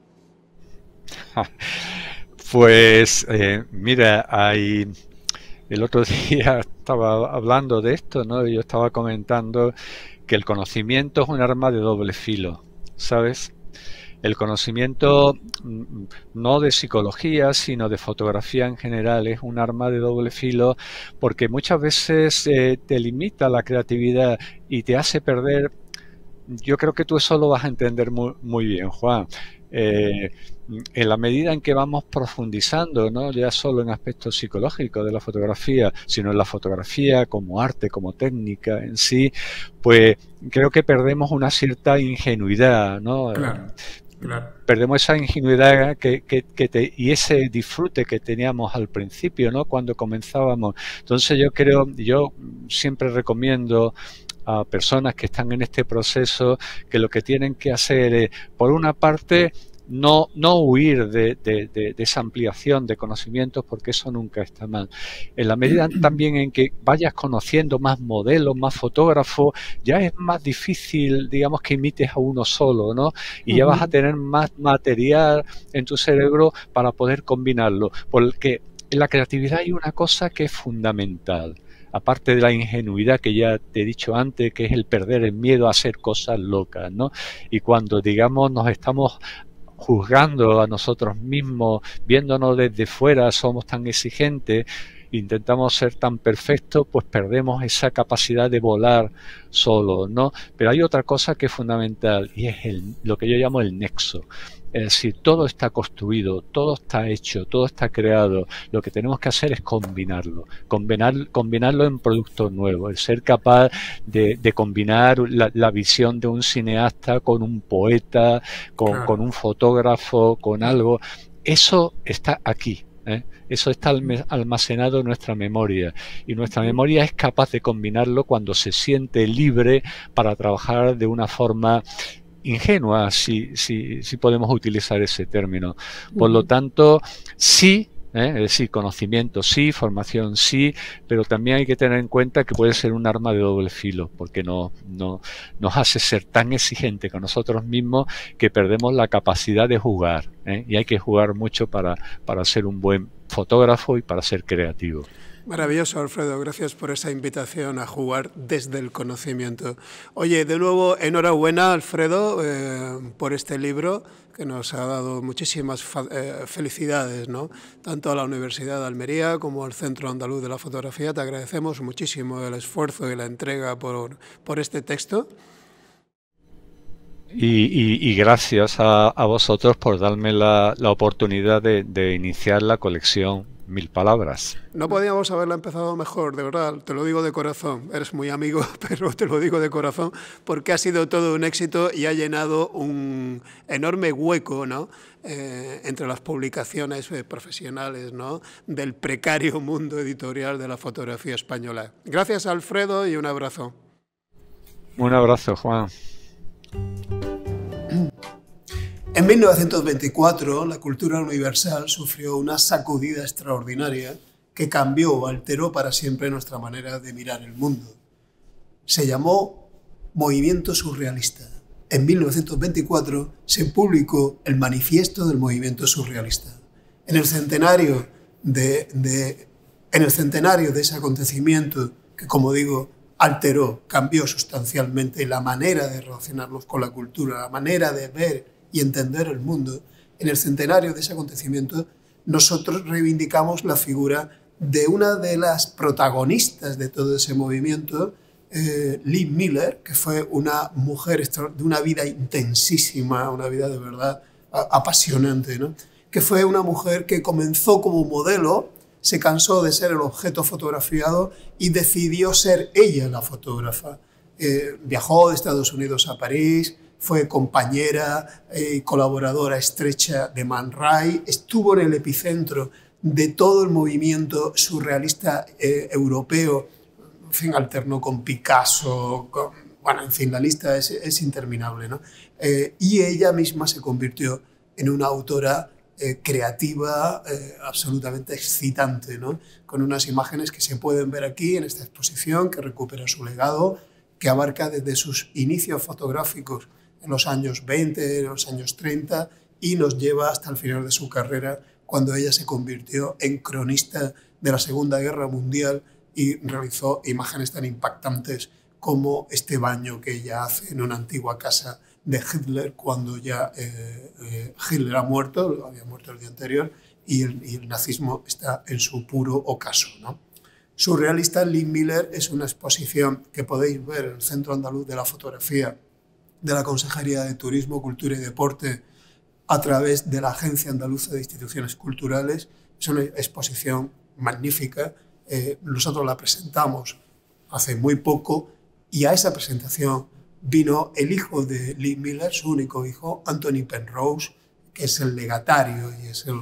Pues mira, el otro día estaba hablando de esto, ¿no? Yo estaba comentando que el conocimiento es un arma de doble filo, ¿sabes? El conocimiento no de psicología, sino de fotografía en general, es un arma de doble filo porque muchas veces te limita la creatividad y te hace perder. Yo creo que tú eso lo vas a entender muy, muy bien, Juan. En la medida en que vamos profundizando, no ya solo en aspectos psicológicos de la fotografía, sino en la fotografía como arte, como técnica en sí, pues creo que perdemos una cierta ingenuidad, ¿no? Claro. Perdemos esa ingenuidad y ese disfrute que teníamos al principio, ¿no? Cuando comenzábamos. Entonces yo siempre recomiendo a personas que están en este proceso que lo que tienen que hacer es, por una parte, no huir de esa ampliación de conocimientos, porque eso nunca está mal. En la medida también en que vayas conociendo más modelos, más fotógrafos, ya es más difícil, digamos, que imites a uno solo, ¿no? Y ya vas a tener más material en tu cerebro para poder combinarlo, porque en la creatividad hay una cosa que es fundamental. Aparte de la ingenuidad que ya te he dicho antes, que es el perder el miedo a hacer cosas locas, ¿no? Y cuando, digamos, nos estamos juzgando a nosotros mismos, viéndonos desde fuera, somos tan exigentes, intentamos ser tan perfectos, pues perdemos esa capacidad de volar solo, ¿no? Pero hay otra cosa que es fundamental y es lo que yo llamo el nexo. Es decir, todo está construido, todo está hecho, todo está creado. Lo que tenemos que hacer es combinarlo, combinarlo en productos nuevos, el ser capaz de combinar la visión de un cineasta con un poeta, con un fotógrafo, con algo. Eso está aquí. Eso está almacenado en nuestra memoria y nuestra memoria es capaz de combinarlo cuando se siente libre para trabajar de una forma ingenua, si podemos utilizar ese término. Por lo tanto, sí, es decir, conocimiento sí, formación sí, pero también hay que tener en cuenta que puede ser un arma de doble filo, porque nos hace ser tan exigente con nosotros mismos que perdemos la capacidad de jugar, y hay que jugar mucho para ser un buen fotógrafo y para ser creativo. Maravilloso, Alfredo. Gracias por esa invitación a jugar desde el conocimiento. Oye, de nuevo, enhorabuena, Alfredo, por este libro que nos ha dado muchísimas felicidades, ¿no? Tanto a la Universidad de Almería como al Centro Andaluz de la Fotografía. Te agradecemos muchísimo el esfuerzo y la entrega por este texto. Y gracias a vosotros por darme la oportunidad de iniciar la colección 1000 palabras. No podíamos haberla empezado mejor, de verdad, te lo digo de corazón. Eres muy amigo, pero te lo digo de corazón, porque ha sido todo un éxito y ha llenado un enorme hueco, ¿no? Entre las publicaciones profesionales, ¿no? Del precario mundo editorial de la fotografía española. Gracias, Alfredo, y un abrazo. Un abrazo, Juan. En 1924, la cultura universal sufrió una sacudida extraordinaria que cambió o alteró para siempre nuestra manera de mirar el mundo. Se llamó Movimiento Surrealista. En 1924 se publicó el Manifiesto del Movimiento Surrealista. En el centenario de ese acontecimiento que, como digo, alteró, cambió sustancialmente la manera de relacionarnos con la cultura, la manera de ver y entender el mundo, en el centenario de ese acontecimiento, nosotros reivindicamos la figura de una de las protagonistas de todo ese movimiento, Lee Miller, que fue una mujer de una vida intensísima, una vida de verdad apasionante, ¿no? Que fue una mujer que comenzó como modelo, se cansó de ser el objeto fotografiado y decidió ser ella la fotógrafa. Viajó de Estados Unidos a París, fue compañera y colaboradora estrecha de Man Ray, estuvo en el epicentro de todo el movimiento surrealista europeo, en fin, alternó con Picasso, bueno, en fin, la lista es interminable, ¿no? Y ella misma se convirtió en una autora creativa absolutamente excitante, ¿no? Con unas imágenes que se pueden ver aquí en esta exposición, que recupera su legado, que abarca desde sus inicios fotográficos en los años 20, en los años 30, y nos lleva hasta el final de su carrera, cuando ella se convirtió en cronista de la Segunda Guerra Mundial y realizó imágenes tan impactantes como este baño que ella hace en una antigua casa de Hitler, cuando ya Hitler ha muerto, había muerto el día anterior, y el nazismo está en su puro ocaso, ¿no? Surrealista Lee Miller es una exposición que podéis ver en el Centro Andaluz de la Fotografía de la Consejería de Turismo, Cultura y Deporte a través de la Agencia Andaluza de Instituciones Culturales. Es una exposición magnífica. Nosotros la presentamos hace muy poco y a esa presentación vino el hijo de Lee Miller, su único hijo, Anthony Penrose, que es el legatario y es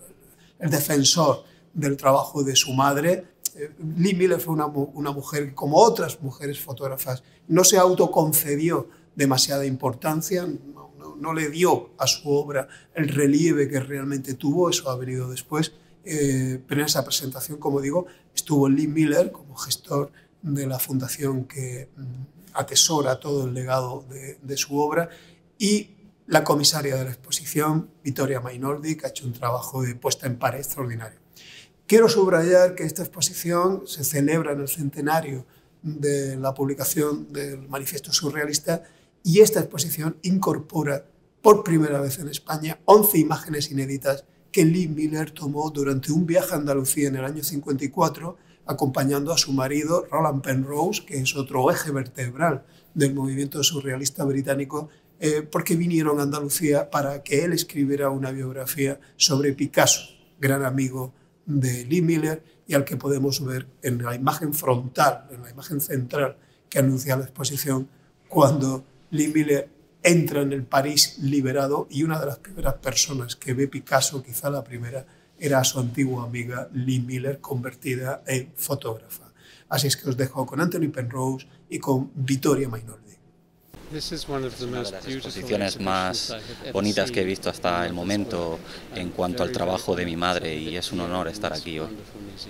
el defensor del trabajo de su madre. Lee Miller fue una mujer que, como otras mujeres fotógrafas, no se autoconcedió demasiada importancia, no le dio a su obra el relieve que realmente tuvo, eso ha venido después, pero en esa presentación, como digo, estuvo Lee Miller como gestor de la fundación que atesora todo el legado de su obra, y la comisaria de la exposición, Vittoria Mainoldi, que ha hecho un trabajo de puesta en pared extraordinario. Quiero subrayar que esta exposición se celebra en el centenario de la publicación del Manifiesto Surrealista, y esta exposición incorpora por primera vez en España 11 imágenes inéditas que Lee Miller tomó durante un viaje a Andalucía en el año 54, acompañando a su marido Roland Penrose, que es otro eje vertebral del movimiento surrealista británico, porque vinieron a Andalucía para que él escribiera una biografía sobre Picasso, gran amigo de Lee Miller, y al que podemos ver en la imagen frontal, en la imagen central que anuncia la exposición, cuando Lee Miller entra en el París liberado, y una de las primeras personas que ve Picasso, quizá la primera, era su antigua amiga Lee Miller, convertida en fotógrafa. Así es que os dejo con Anthony Penrose y con Vittoria Mainoldi. Es una de las exposiciones más bonitas que he visto hasta el momento en cuanto al trabajo de mi madre, y es un honor estar aquí hoy.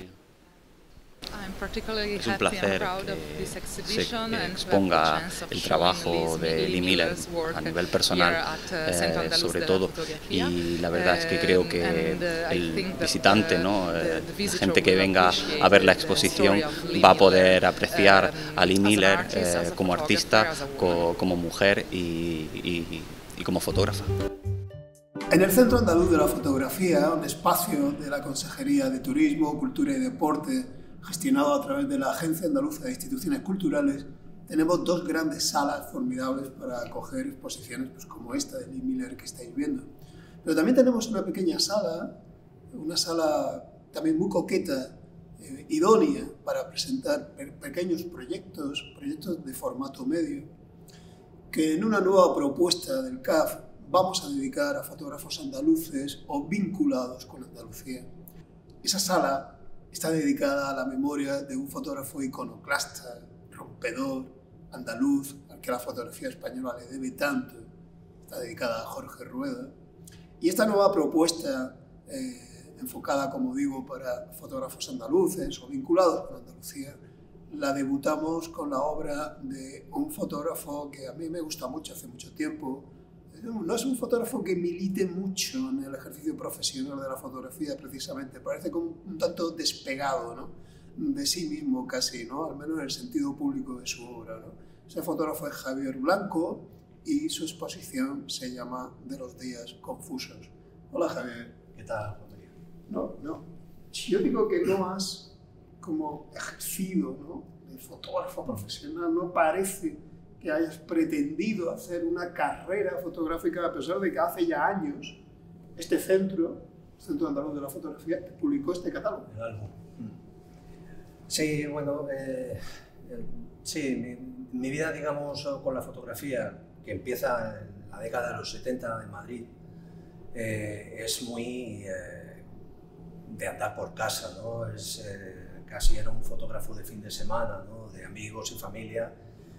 Es un placer que se exponga el trabajo de Lee Miller a nivel personal, sobre todo, y la verdad es que creo que el visitante, ¿no? La gente que venga a ver la exposición va a poder apreciar a Lee Miller como artista, como mujer y como fotógrafa. En el Centro Andaluz de la Fotografía, un espacio de la Consejería de Turismo, Cultura y Deporte, gestionado a través de la Agencia Andaluza de Instituciones Culturales, tenemos dos grandes salas formidables para acoger exposiciones pues, como esta de Lee Miller que estáis viendo. Pero también tenemos una pequeña sala, una sala también muy coqueta, idónea para presentar pequeños proyectos de formato medio, que en una nueva propuesta del CAF vamos a dedicar a fotógrafos andaluces o vinculados con Andalucía. Esa sala está dedicada a la memoria de un fotógrafo iconoclasta, rompedor, andaluz, al que la fotografía española le debe tanto. Está dedicada a Jorge Rueda. Y esta nueva propuesta, enfocada, como digo, para fotógrafos andaluces o vinculados con Andalucía, la debutamos con la obra de un fotógrafo que a mí me gusta mucho hace mucho tiempo. No es un fotógrafo que milite mucho en el ejercicio profesional de la fotografía, precisamente. Parece como un tanto despegado, ¿no? De sí mismo casi, ¿no? Al menos en el sentido público de su obra, ¿no? Ese fotógrafo es Javier Blanco y su exposición se llama De los días confusos. Hola, Javier. ¿Qué tal, Rodrigo? No. Yo digo que no has como ejercido, ¿no? De fotógrafo profesional, no parece que hayas pretendido hacer una carrera fotográfica, a pesar de que hace ya años este centro, el Centro Andaluz de la Fotografía, publicó este catálogo. El álbum. Sí, bueno, sí, mi vida, digamos, con la fotografía, que empieza en la década de los 70 en Madrid, es muy de andar por casa, ¿no? Casi era un fotógrafo de fin de semana, ¿no? De amigos y familia.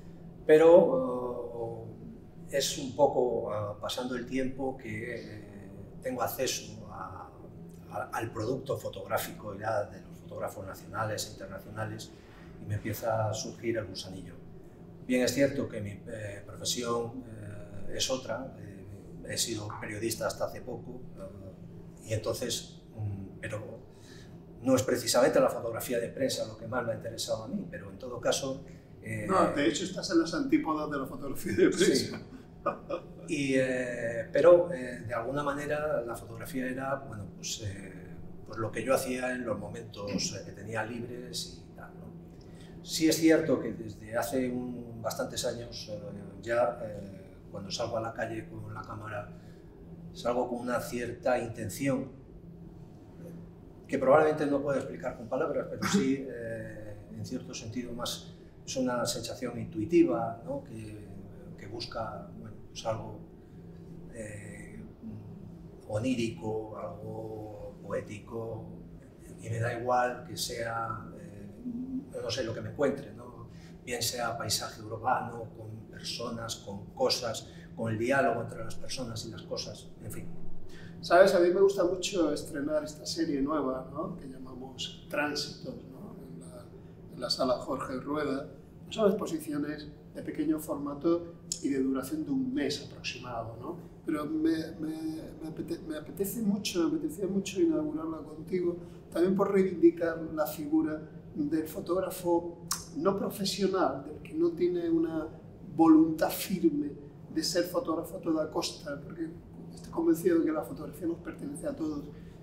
Pero es un poco pasando el tiempo que tengo acceso al producto fotográfico ya de los fotógrafos nacionales e internacionales, y me empieza a surgir el gusanillo. Bien, es cierto que mi profesión es otra, he sido periodista hasta hace poco, y entonces, pero no es precisamente la fotografía de prensa lo que más me ha interesado a mí, pero en todo caso... no, de hecho estás en las antípodas de la fotografía de prensa. Sí. Pero de alguna manera la fotografía era, bueno, pues lo que yo hacía en los momentos que tenía libres y tal, ¿no? Sí es cierto que desde hace bastantes años cuando salgo a la calle con la cámara, salgo con una cierta intención que probablemente no puedo explicar con palabras, pero sí en cierto sentido más. Es una sensación intuitiva, ¿no? que busca, bueno, pues algo onírico, algo poético, y me da igual que sea, no sé, lo que me encuentre, ¿no? Bien sea paisaje urbano, con personas, con cosas, con el diálogo entre las personas y las cosas, en fin. Sabes, a mí me gusta mucho estrenar esta serie nueva, ¿no? Que llamamos Tránsitos, ¿no? En la sala Jorge Rueda. Son exposiciones de pequeño formato y de duración de un mes aproximado, ¿no? Pero me apetecía mucho inaugurarla contigo, también por reivindicar la figura del fotógrafo no profesional, del que no tiene una voluntad firme de ser fotógrafo a toda costa, porque estoy convencido de que la fotografía nos pertenece a todos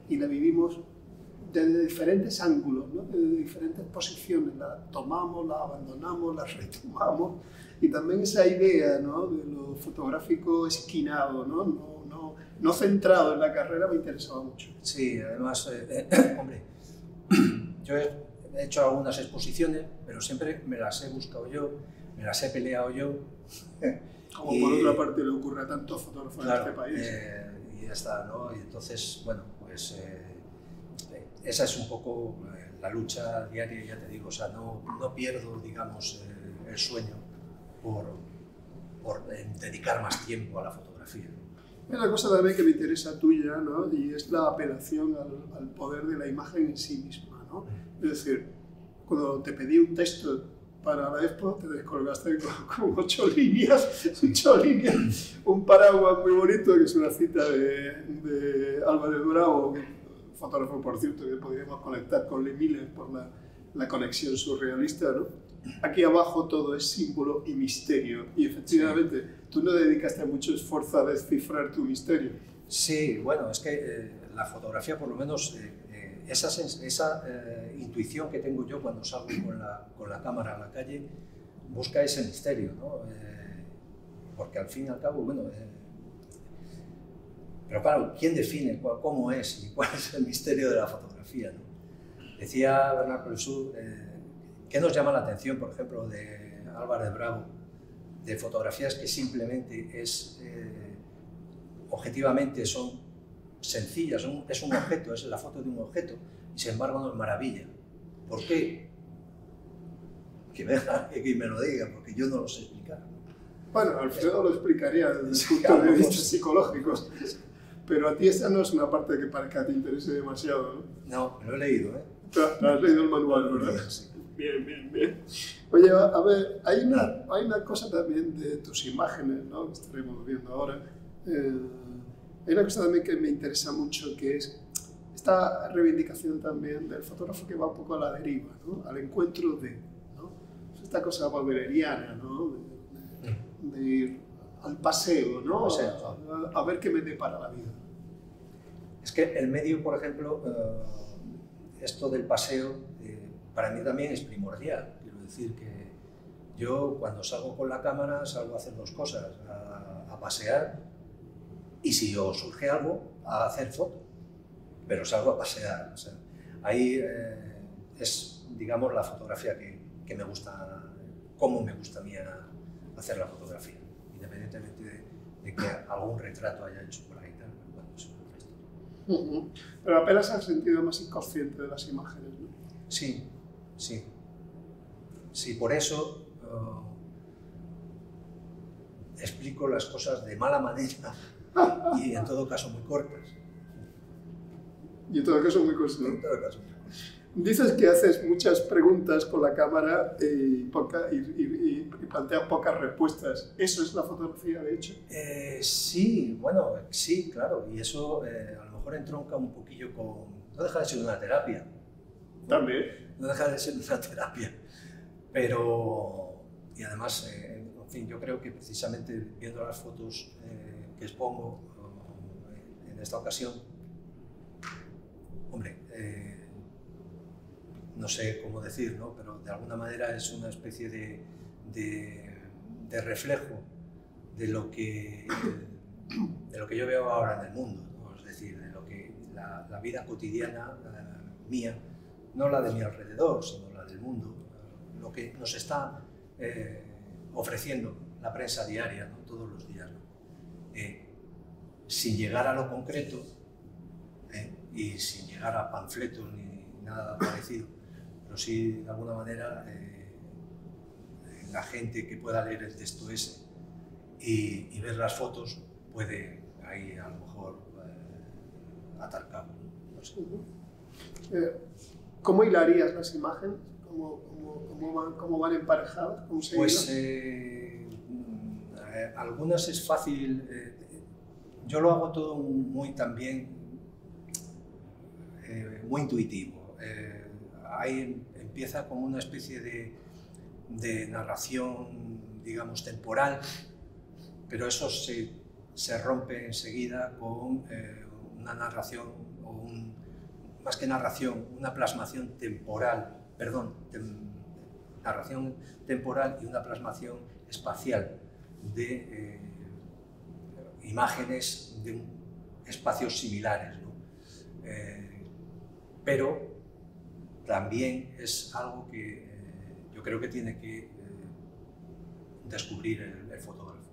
y la vivimos desde diferentes ángulos, ¿no? Desde diferentes posiciones, la tomamos, la abandonamos, la retomamos, y también esa idea, ¿no? De lo fotográfico esquinado, no centrado en la carrera, me interesaba mucho. Sí, además, hombre, yo he hecho algunas exposiciones, pero siempre me las he buscado yo, me las he peleado yo. Como por otra parte le ocurre a tantos fotógrafos, claro, en este país. Y ya está, ¿no? Y entonces, bueno, pues esa es un poco la lucha diaria, ya te digo, o sea, no pierdo, digamos, el sueño por dedicar más tiempo a la fotografía. Hay una cosa también que me interesa tuya, ¿no? Y es la apelación al poder de la imagen en sí misma, ¿no? Es decir, cuando te pedí un texto para la expo, te descolgaste con 8 líneas, un paraguas muy bonito, que es una cita de Álvarez Bravo, fotógrafo, por cierto, que podríamos conectar con Lee Miller por la conexión surrealista, ¿no? Aquí abajo todo es símbolo y misterio, y efectivamente, sí, tú no dedicaste mucho esfuerzo a descifrar tu misterio. Sí, bueno, es que la fotografía, por lo menos, esa intuición que tengo yo cuando salgo con la cámara a la calle, busca ese misterio, ¿no? Porque al fin y al cabo, bueno, pero claro, ¿quién define cómo es y cuál es el misterio de la fotografía, ¿no? Decía Bernard Pelsu, ¿qué nos llama la atención, por ejemplo, de Álvarez Bravo, de fotografías que simplemente objetivamente son sencillas, es un objeto, es la foto de un objeto, y sin embargo nos maravilla? ¿Por qué? Que me lo diga, porque yo no lo sé explicar. Bueno, Alfredo lo explicaría desde el punto de vista psicológico, pero a ti esta no es una parte que parezca que te interese demasiado, ¿no? No, me lo he leído, ¿eh? Has leído el manual, ¿verdad? Sí. Bien. Oye, a ver, hay una cosa también de tus imágenes, ¿no? Que estaremos viendo ahora. Hay una cosa también que me interesa mucho, que es esta reivindicación también del fotógrafo que va un poco a la deriva, ¿no? Al encuentro de, ¿no? Esta cosa wagneriana, ¿no? De ir al paseo, ¿no? A ver qué me depara la vida. Es que el medio, por ejemplo, esto del paseo, para mí también es primordial. Quiero decir que yo cuando salgo con la cámara salgo a hacer dos cosas, a pasear y si os surge algo, a hacer foto, pero salgo a pasear. O sea, ahí es, digamos, la fotografía que me gusta, cómo me gusta a mí hacer la fotografía, independientemente de que algún retrato haya hecho por ahí. Bueno, eso es otra historia. Pero apenas al sentido más inconsciente de las imágenes, ¿no? Sí. Por eso explico las cosas de mala manera y en todo caso muy cortas. Y en todo caso muy cortas. En todo caso muy cortas. Dices que haces muchas preguntas con la cámara y planteas pocas respuestas. ¿Eso es la fotografía, de hecho? Sí, bueno, sí, claro. Y eso a lo mejor entronca un poquillo con... No deja de ser una terapia. También. No deja de ser una terapia. Pero... Y además, en fin, yo creo que precisamente viendo las fotos que expongo en esta ocasión, hombre, no sé cómo decir, ¿no? Pero de alguna manera es una especie de reflejo de lo que yo veo ahora en el mundo, ¿no? Es decir, de lo que la vida cotidiana mía, no la de mi alrededor, sino la del mundo, lo que nos está ofreciendo la prensa diaria, ¿no? Todos los días, ¿no? Sin llegar a lo concreto y sin llegar a panfletos ni nada parecido, pero sí de alguna manera la gente que pueda leer el texto ese y ver las fotos puede ahí a lo mejor atar cabo, ¿no? No sé. ¿Cómo hilarías las imágenes? ¿Cómo van emparejadas? ¿Cómo se pues algunas es fácil. Yo lo hago todo muy intuitivo. Ahí empieza como una especie de narración, digamos, temporal, pero eso se rompe enseguida con una narración o un más que narración, una plasmación temporal, narración temporal y una plasmación espacial de imágenes de espacios similares, ¿no? Pero también es algo que yo creo que tiene que descubrir el fotógrafo,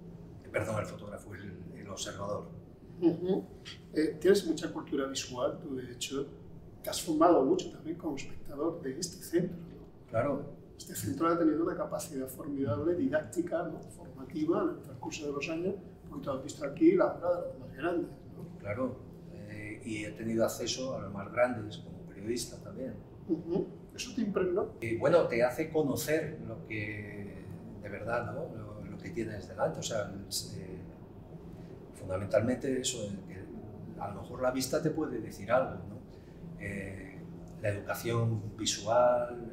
el observador. Tienes mucha cultura visual, tú de hecho te has formado mucho también como espectador de este centro, ¿no? Claro. Este centro ha tenido una capacidad formidable, didáctica, ¿no? Formativa en el transcurso de los años, porque tú has visto aquí la obra de los más grandes, ¿no? Claro, y he tenido acceso a los más grandes como periodista también. ¿Eso te impregnó? Y bueno, te hace conocer lo que de verdad, ¿no? Lo que tienes delante, o sea, fundamentalmente eso, que a lo mejor la vista te puede decir algo, ¿no? La educación visual,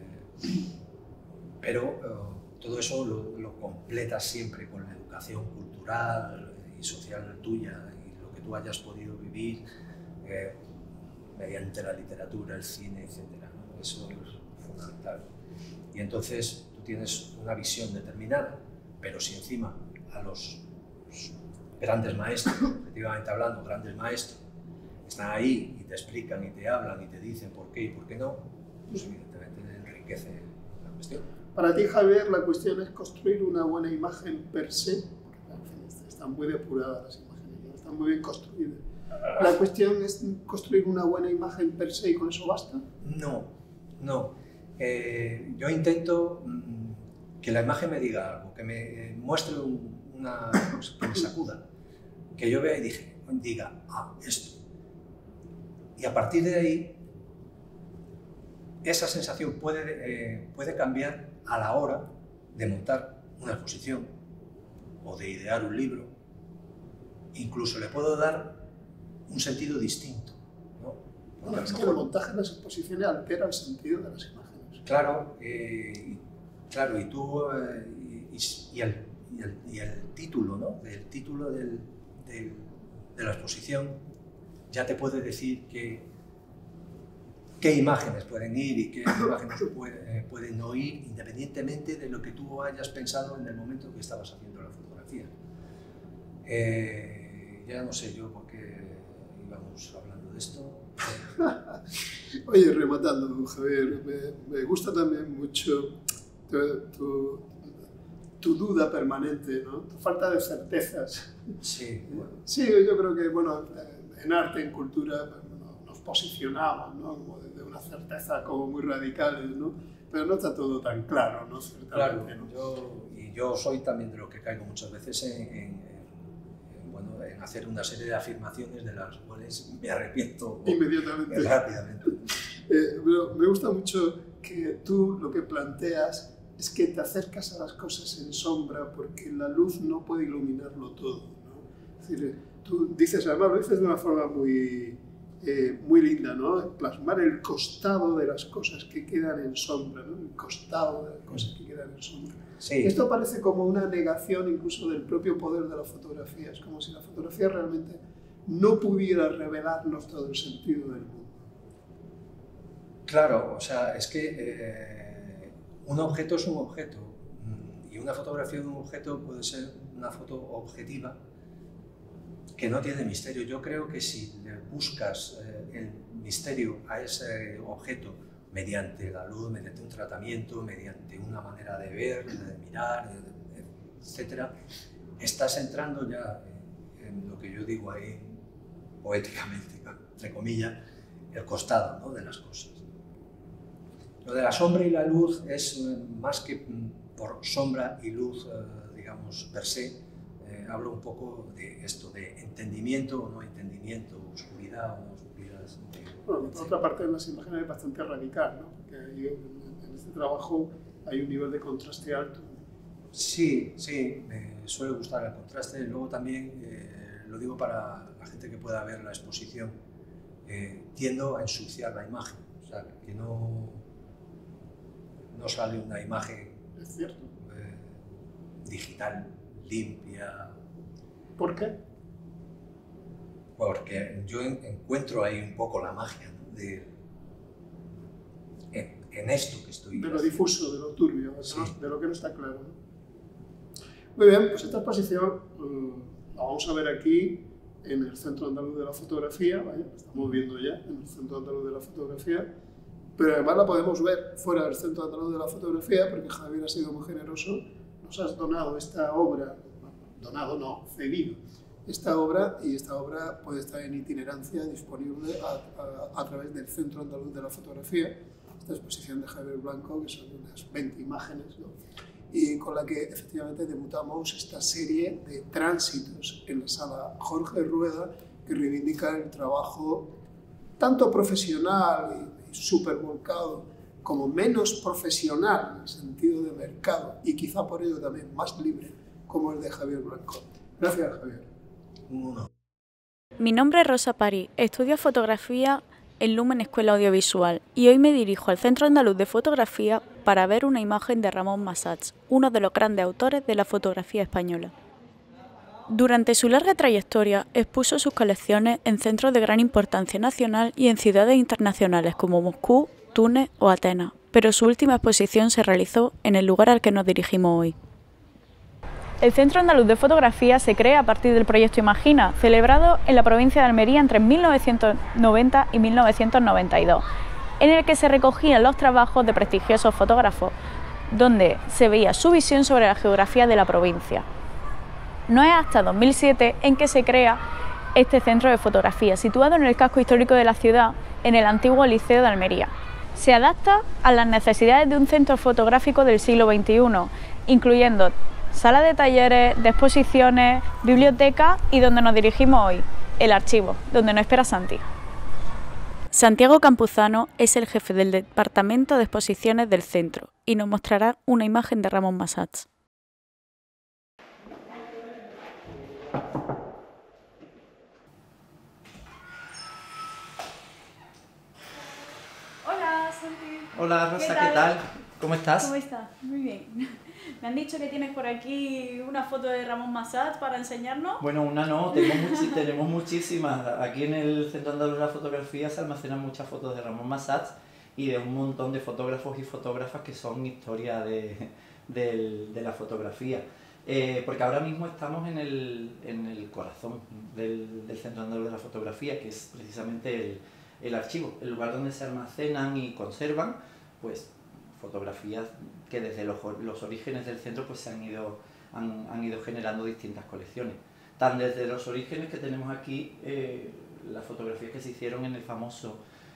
pero todo eso lo completas siempre con la educación cultural y social tuya y lo que tú hayas podido vivir mediante la literatura, el cine, etc., ¿no? Eso es fundamental. Y entonces tú tienes una visión determinada, pero si encima a los grandes maestros, efectivamente hablando, grandes maestros, están ahí y te explican y te hablan y te dicen por qué y por qué no, pues evidentemente enriquece la cuestión. Para ti, Javier, la cuestión es construir una buena imagen per se, porque en fin, están muy depuradas las imágenes, ¿no? Están muy bien construidas. ¿La cuestión es construir una buena imagen per se y con eso basta? No, no. Yo intento que la imagen me diga algo, que me muestre que me sacuda, que yo vea y diga, esto. Y a partir de ahí, esa sensación puede cambiar a la hora de montar una exposición o de idear un libro. Incluso le puedo dar un sentido distinto, ¿no? Bueno, es que el montaje de las exposiciones altera el sentido de las imágenes. Claro, y tú y el título, ¿no? El título de la exposición ya te puede decir qué imágenes pueden ir y qué imágenes pueden no ir, independientemente de lo que tú hayas pensado en el momento que estabas haciendo la fotografía. Ya no sé yo por qué íbamos hablando de esto. Oye, rematando, Javier, me gusta también mucho tu duda permanente, ¿no? Tu falta de certezas. Sí, bueno. Sí, yo creo que, bueno, en arte, en cultura, nos posicionamos, ¿no? Como desde una certeza como muy radicales, ¿no? Pero no está todo tan claro, ¿no? Ciertamente, Claro, ¿no? yo soy también de lo que caigo muchas veces en hacer una serie de afirmaciones de las cuales me arrepiento inmediatamente, rápidamente. Pero me gusta mucho que tú lo que planteas es que te acercas a las cosas en sombra porque la luz no puede iluminarlo todo, ¿no? Es decir, tú dices, además lo dices de una forma muy linda, ¿no? Plasmar el costado de las cosas que quedan en sombra, ¿no? El costado de las cosas que quedan en sombra. Sí. Esto parece como una negación incluso del propio poder de la fotografía. Es como si la fotografía realmente no pudiera revelarnos todo el sentido del mundo. Claro, o sea, es que un objeto es un objeto y una fotografía de un objeto puede ser una foto objetiva que no tiene misterio. Yo creo que si le buscas el misterio a ese objeto mediante la luz, mediante un tratamiento, mediante una manera de ver, de mirar, etc., estás entrando ya en lo que yo digo ahí poéticamente, entre comillas, el costado, ¿no?, de las cosas. Lo de la sombra y la luz es más que por sombra y luz, digamos, per se. Hablo un poco de esto, de entendimiento o no entendimiento, oscuridad o no oscuridad. Bueno, por otra parte, en las imágenes es bastante radical, ¿no? Porque ahí, en este trabajo hay un nivel de contraste alto. Sí, sí, me suele gustar el contraste. Luego también, lo digo para la gente que pueda ver la exposición, tiendo a ensuciar la imagen, o sea, que no sale una imagen es cierto. Digital, limpia. ¿Por qué? Porque yo encuentro ahí un poco la magia, ¿no? en esto que estoy... De lo difuso, de lo turbio, de lo que no está claro, ¿no? Muy bien, pues esta exposición la vamos a ver aquí en el Centro Andaluz de la Fotografía, vaya, la estamos viendo ya en el Centro Andaluz de la Fotografía, pero además la podemos ver fuera del Centro Andaluz de la Fotografía porque Javier ha sido muy generoso, nos has donado esta obra, donado no, cedido, esta obra, y esta obra puede estar en itinerancia disponible a través del Centro Andaluz de la Fotografía, esta exposición de Javier Blanco, que son unas 20 imágenes, ¿no? Y con la que efectivamente debutamos esta serie de tránsitos en la sala Jorge Rueda, que reivindica el trabajo tanto profesional y súper volcado, como menos profesional en el sentido de mercado, y quizá por ello también más libre, como el de Javier Blanco. Gracias, Javier. Mi nombre es Rosa París, estudio fotografía en Lumen Escuela Audiovisual y hoy me dirijo al Centro Andaluz de Fotografía para ver una imagen de Ramón Massats, uno de los grandes autores de la fotografía española. Durante su larga trayectoria expuso sus colecciones en centros de gran importancia nacional y en ciudades internacionales como Moscú, Túnez o Atenas, pero su última exposición se realizó en el lugar al que nos dirigimos hoy. El Centro Andaluz de Fotografía se crea a partir del proyecto Imagina, celebrado en la provincia de Almería entre 1990 y 1992, en el que se recogían los trabajos de prestigiosos fotógrafos, donde se veía su visión sobre la geografía de la provincia. No es hasta 2007 en que se crea este centro de fotografía, situado en el casco histórico de la ciudad, en el antiguo Liceo de Almería. Se adapta a las necesidades de un centro fotográfico del siglo XXI, incluyendo sala de talleres, de exposiciones, biblioteca y donde nos dirigimos hoy, el archivo, donde nos espera Santi. Santiago Campuzano es el jefe del Departamento de Exposiciones del centro y nos mostrará una imagen de Ramón Massats. Hola, Santi. Hola, Rosa, ¿qué tal? ¿Cómo estás? ¿Cómo estás? Muy bien. Me han dicho que tienes por aquí una foto de Ramón Massats para enseñarnos. Bueno, una no, tenemos muchísimas. Aquí en el Centro Andaluz de la Fotografía se almacenan muchas fotos de Ramón Massats y de un montón de fotógrafos y fotógrafas que son historia de la fotografía. Porque ahora mismo estamos en el corazón del Centro Andaluz de la Fotografía, que es precisamente el archivo, el lugar donde se almacenan y conservan pues fotografías que desde los orígenes del centro pues han ido generando distintas colecciones. Tan desde los orígenes que tenemos aquí las fotografías que se hicieron en el famoso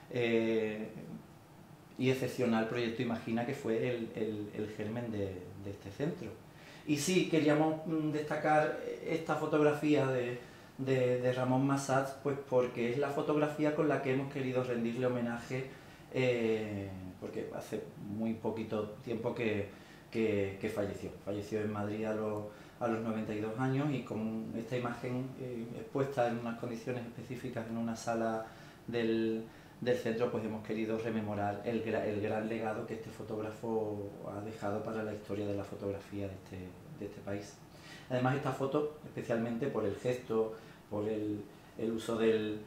y excepcional proyecto Imagina, que fue el germen de este centro. Y sí, queríamos destacar esta fotografía de Ramón Massats, pues porque es la fotografía con la que hemos querido rendirle homenaje, porque hace muy poquito tiempo que falleció en Madrid a los 92 años, y con esta imagen expuesta en unas condiciones específicas en una sala del centro, pues hemos querido rememorar el gran legado que este fotógrafo ha dejado para la historia de la fotografía de este país. Además, esta foto, especialmente por el gesto, por el uso del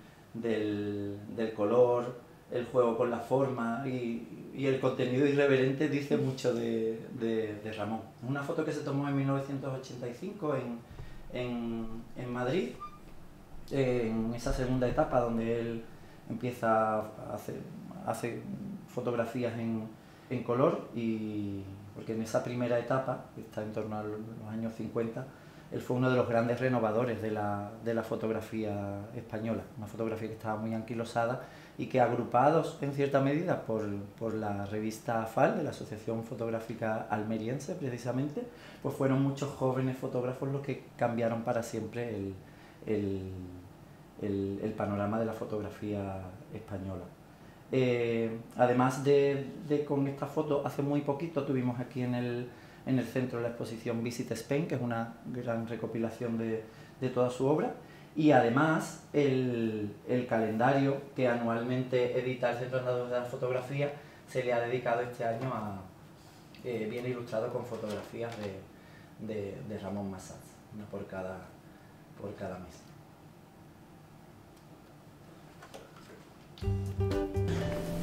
color, el juego con la forma y el contenido irreverente, dice mucho de Ramón. Una foto que se tomó en 1985 en Madrid, en esa segunda etapa donde él empieza a hacer fotografías en color, y porque en esa primera etapa, que está en torno a los años 50, él fue uno de los grandes renovadores de la fotografía española, una fotografía que estaba muy anquilosada y que, agrupados en cierta medida por la revista AFAL, de la Asociación Fotográfica Almeriense precisamente, pues fueron muchos jóvenes fotógrafos los que cambiaron para siempre el panorama de la fotografía española. Además con esta foto, hace muy poquito tuvimos aquí en el centro la exposición Visit Spain, que es una gran recopilación de toda su obra, y además el calendario que anualmente edita el Centro Andaluz de la Fotografía se le ha dedicado este año viene ilustrado con fotografías de Ramón Massats, una por cada mes.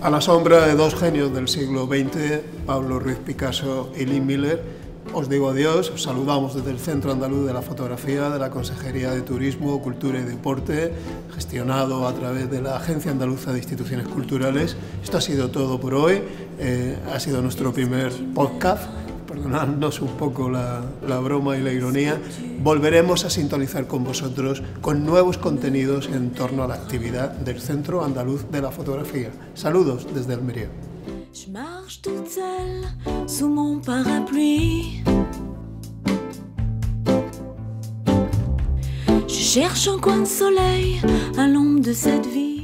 A la sombra de dos genios del siglo XX, Pablo Ruiz Picasso y Lee Miller, os digo adiós, os saludamos desde el Centro Andaluz de la Fotografía de la Consejería de Turismo, Cultura y Deporte, gestionado a través de la Agencia Andaluza de Instituciones Culturales. Esto ha sido todo por hoy, ha sido nuestro primer podcast, perdonadnos un poco la broma y la ironía. Volveremos a sintonizar con vosotros con nuevos contenidos en torno a la actividad del Centro Andaluz de la Fotografía. Saludos desde Almería. Je marche toute seule sous mon parapluie. Je cherche un coin de soleil à l'ombre de cette vie.